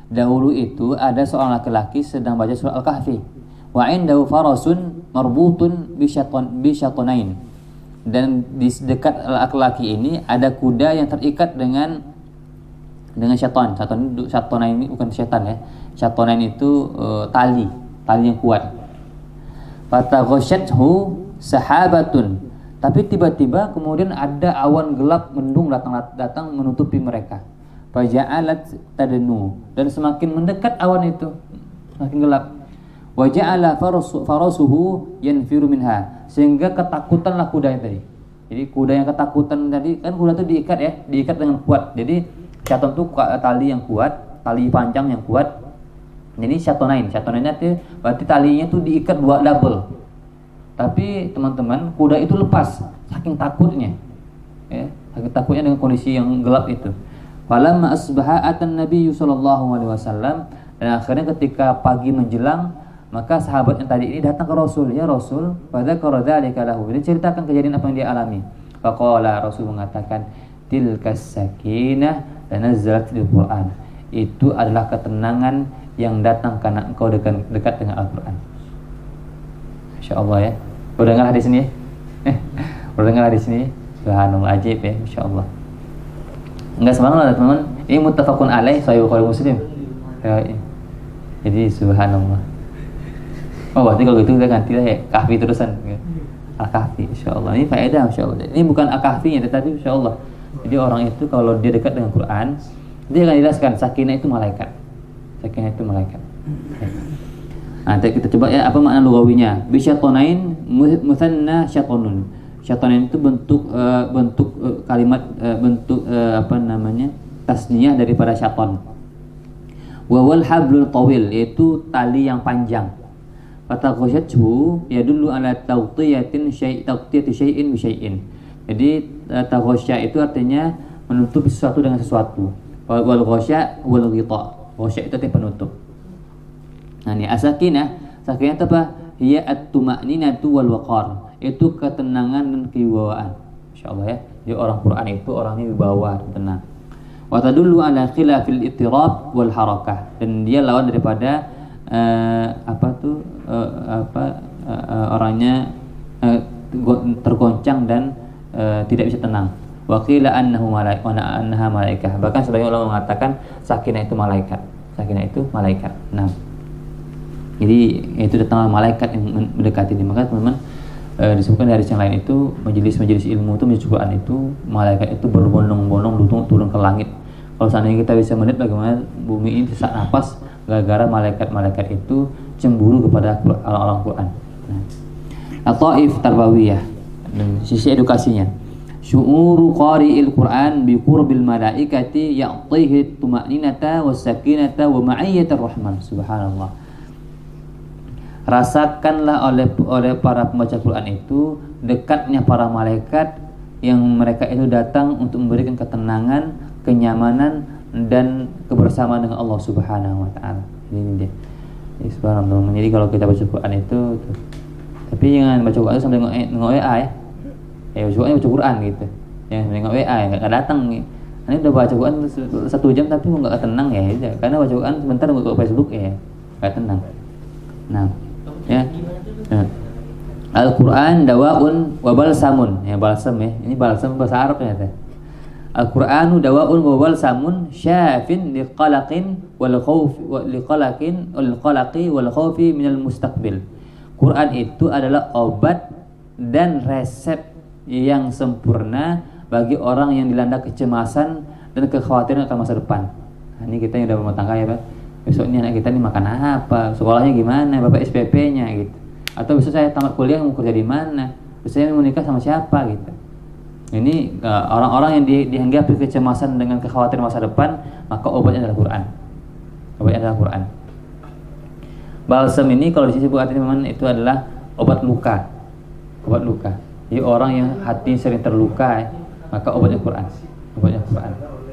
Dahulu itu ada seorang laki-laki sedang baca surah Al-Kahfi. Wa indahu farasun marbutun bi syatonain. Dan di dekat laki-laki ini ada kuda yang terikat dengan syaitan. Syatonain ini bukan setan ya. Syatonain itu tali yang kuat. Fataghashathu sahabatun. Tapi tiba-tiba kemudian ada awan gelap mendung datang menutupi mereka. Faja'alat tadnu, dan semakin mendekat awan itu semakin gelap. Wa ja'ala farasuhu yanfiru minha, sehingga ketakutanlah kuda yang tadi. Jadi kuda yang ketakutan tadi kan kuda itu diikat dengan kuat. Jadi syaitan itu tali yang kuat, tali panjang yang kuat. Jadi syatonainnya itu berarti talinya itu diikat double. Tapi teman-teman, kuda itu lepas saking takutnya. Ya, saking takutnya dengan kondisi yang gelap itu. Falamma asbaha atan Nabi sallallahu alaihi wasallam, dan akhirnya ketika pagi menjelang, maka sahabat yang tadi ini datang ke Rasul. Ya Rasul, fadzakara dzalika lahu. Dia ceritakan kejadian apa yang dia alami. Faqala, Rasul mengatakan, tilkas sakinah tanazzalat fil Qur'an. Itu adalah ketenangan yang datang karena engkau dekat dengan Al-Qur'an. Insyaallah ya. Udah dengar hadis ini? Udah dengar hadis ini? Subhanallah, ajaib ya, insyaallah. Enggak semangat teman-teman. Ini muttafaqun alaih sahih Bukhari Muslim. Ya, jadi subhanallah. Oh, berarti kalau gitu kita ganti lah ya, Kahfi terusan. Al-Kahfi insyaallah. Ini faedah insyaallah. Ini bukan Al-Kahfinya tetapi insyaallah. Jadi orang itu kalau dia dekat dengan Quran, dia akan jelaskan sakinah itu malaikat. Sakinah itu malaikat. Nah, kita coba ya apa makna lugawinya. Bisyatonain musanna syatonun. Syatonain itu bentuk kalimat tasniyah daripada syaton. Wa wal hablul tawil, yaitu tali yang panjang. Fataghashathu yadullu ala tawtiyati syai'in bi syai'in. Jadi taghasya itu artinya menutup sesuatu dengan sesuatu. Wal ghasya wal ghita. Ghasya itu artinya penutup. Nah, ini sakinah itu apa? Hiya at-tuma'ninatu wal waqar. Itu ketenangan dan kewibawaan. Insyaallah ya. Jadi orang Quran itu orangnya wibawa, tenang. Wa tadullu ala khilafil ittirab wal harakah. Dan dia lawan daripada orangnya tergoncang dan tidak bisa tenang. Wa qila annahu malaikah. Bahkan sebagian ulama mengatakan sakinah itu malaikat. Sakinah itu malaikat. Nah, jadi itu datanglah malaikat yang mendekati dia. Maka teman-teman disebutkan dari yang lain itu majelis-majelis ilmu itu majelis Quran itu malaikat itu berbondong-bondong turun ke langit. Kalau seandainya kita bisa melihat bagaimana bumi ini sesak napas gara-gara malaikat-malaikat itu cemburu kepada orang-orang Quran. Nah, Taif Tarbawiyah, sisi edukasinya. Syu'uru qari'il Quran bi qurbil malaikati ya'tihi tuma'ninata was sakinata wa ma'iyyatir rahman. Subhanallah. Rasakanlah oleh para pembaca Quran itu dekatnya para malaikat yang mereka itu datang untuk memberikan ketenangan, kenyamanan dan kebersamaan dengan Allah Subhanahu wa taala. Ini dia. Subhanallah. Jadi kalau kita baca Quran itu tapi jangan baca Quran sambil nengok WA ya. Baca Quran gitu. Jangan nengok WA ya, enggak datang nih. Ini udah baca Quran 1 jam tapi enggak tenang ya. Karena baca Quran sebentar nggak ke Facebook ya. Enggak tenang. Nah, ya. Al-Quran dawaun wa balsamun. Ya, balsam ya. Ini balsam bahasa Arab ternyata. Al-Quranu dawaun wa balsamun syafin liqalaqin wal khawfi wal khawfi minal mustaqbil. Quran itu adalah obat dan resep yang sempurna bagi orang yang dilanda kecemasan dan kekhawatiran akan masa depan. Nah, ini kita yang udah berumah tangga ya Pak. Besok ini anak kita nih makan apa, sekolahnya gimana, bapak SPP-nya gitu. Atau besok saya tamat kuliah mau kerja di mana, besok saya mau nikah sama siapa gitu. Ini orang-orang yang dihinggapi kecemasan dengan kekhawatiran masa depan, maka obatnya adalah Quran. Obatnya adalah Quran. Balsam ini kalau di sisi buat teman itu adalah obat luka. Obat luka. Jadi orang yang hati sering terluka, maka obatnya Quran. Obatnya Quran.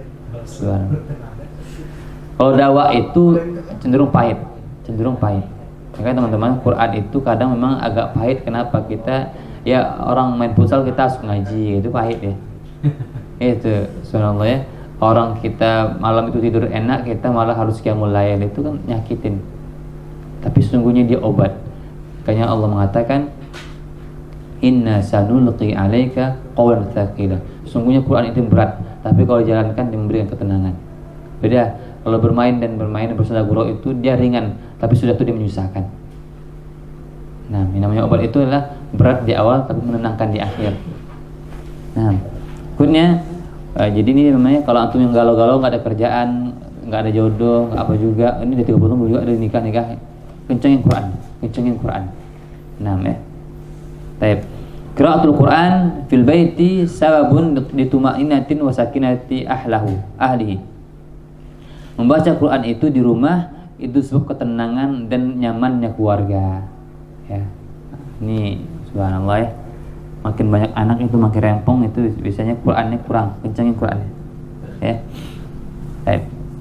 Kalau dakwah itu cenderung pahit. Makanya teman-teman, Quran itu kadang memang agak pahit. Kenapa? Kita ya orang main futsal kita harus ngaji, itu pahit ya. Itu subhanallah ya. Orang kita malam itu tidur enak, kita malah harus qiyamul lail, itu kan nyakitin. Tapi sesungguhnya dia obat. Makanya Allah mengatakan, inna sanulqi 'alaika qawlan tsaqila. Sesungguhnya Quran itu berat, tapi kalau dijalankan dia memberikan ketenangan. Beda kalau bermain bersenda gurau itu dia ringan, tapi sudah itu dia menyusahkan. Nah, yang namanya obat itu adalah berat di awal tapi menenangkan di akhir. Nah, berikutnya jadi ini namanya kalau antum yang galau-galau nggak ada kerjaan, nggak ada jodoh, nggak apa juga, ini udah 30 tahun juga ada nikah, kencengin Quran. Nah, ya. Baik. Qiraatul Quran fil baiti sababun lituma'inatin wa sakinati ahlihi. Membaca Quran itu di rumah itu sebab ketenangan dan nyamannya keluarga. Ya. Ini subhanallah ya. Makin banyak anak itu makin rempong, itu biasanya Qurannya kurang, kencangin Qurannya. Ya. Baik.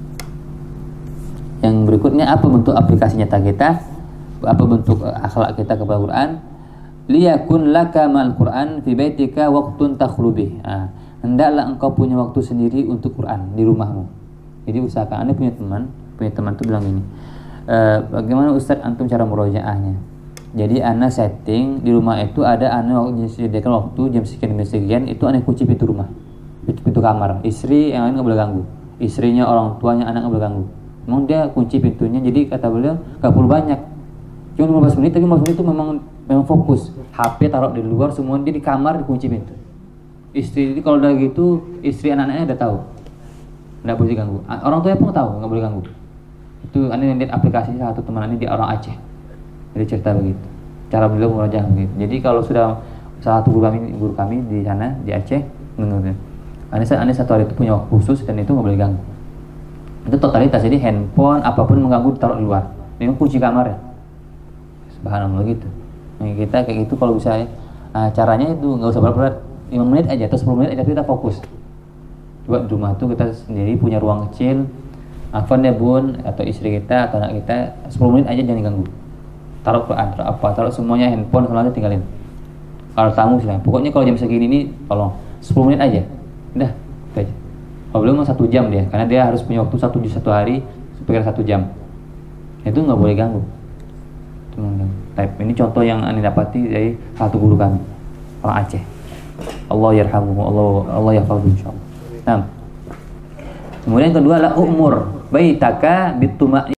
Yang berikutnya, apa bentuk aplikasi nyata kita? Apa bentuk akhlak kita kepada Quran? Liyakun laka ma'al Quran fi baitika waqtun takhlu bih. Hendaklah engkau punya waktu sendiri untuk Quran di rumahmu. Jadi usahakan. Anda punya teman tuh bilang gini, bagaimana Ustaz antum cara murojaahnya? Jadi Anda setting di rumah itu ada Anda disediakan waktu jam sekian itu Anda kunci pintu rumah, pintu kamar. Istri yang lain nggak boleh ganggu. Istrinya, orang tuanya, anak nggak boleh ganggu. Memang dia kunci pintunya. Jadi kata beliau nggak perlu banyak, cuma 15 menit. Tapi 15 menit itu memang fokus. HP taruh di luar, semua dia di kamar, dikunci pintu. Istri kalau udah gitu, istri anak-anaknya udah tahu, nggak boleh diganggu. Orang tuanya pun tahu nggak boleh ganggu. Itu Anda lihat aplikasinya, satu teman ini di orang Aceh. Jadi cerita begitu, cara beliau merajah begitu. Jadi kalau sudah salah satu guru kami di sana di Aceh, Anda satu hari itu punya waktu khusus dan itu nggak boleh ganggu. Itu totalitas. Jadi handphone apapun mengganggu ditaruh di luar. Ini kunci kamar ya. Subhanallah gitu. Nah, kita kayak gitu kalau bisa ya. Caranya itu nggak usah berat-berat, 5 menit aja atau 10 menit aja, tapi kita fokus. Coba di rumah tuh kita sendiri punya ruang kecil, afan ya bun, atau istri kita atau anak kita, 10 menit aja jangan diganggu. Taruh Quran, taruh semuanya, handphone semuanya tinggalin. Kalau tamu silahkan. Pokoknya kalau jam segini ini tolong 10 menit aja. Udah, itu aja. Kalau belum 1 jam dia, karena dia harus punya waktu satu hari supaya 1 jam. Itu nggak boleh ganggu. Ini contoh yang Anda dapati dari satu guru kami, orang Aceh. Allah yarhamuhu, Allah yahfadhu insyaallah. Nah, kemudian kedua adalah umur baitaka bituma'in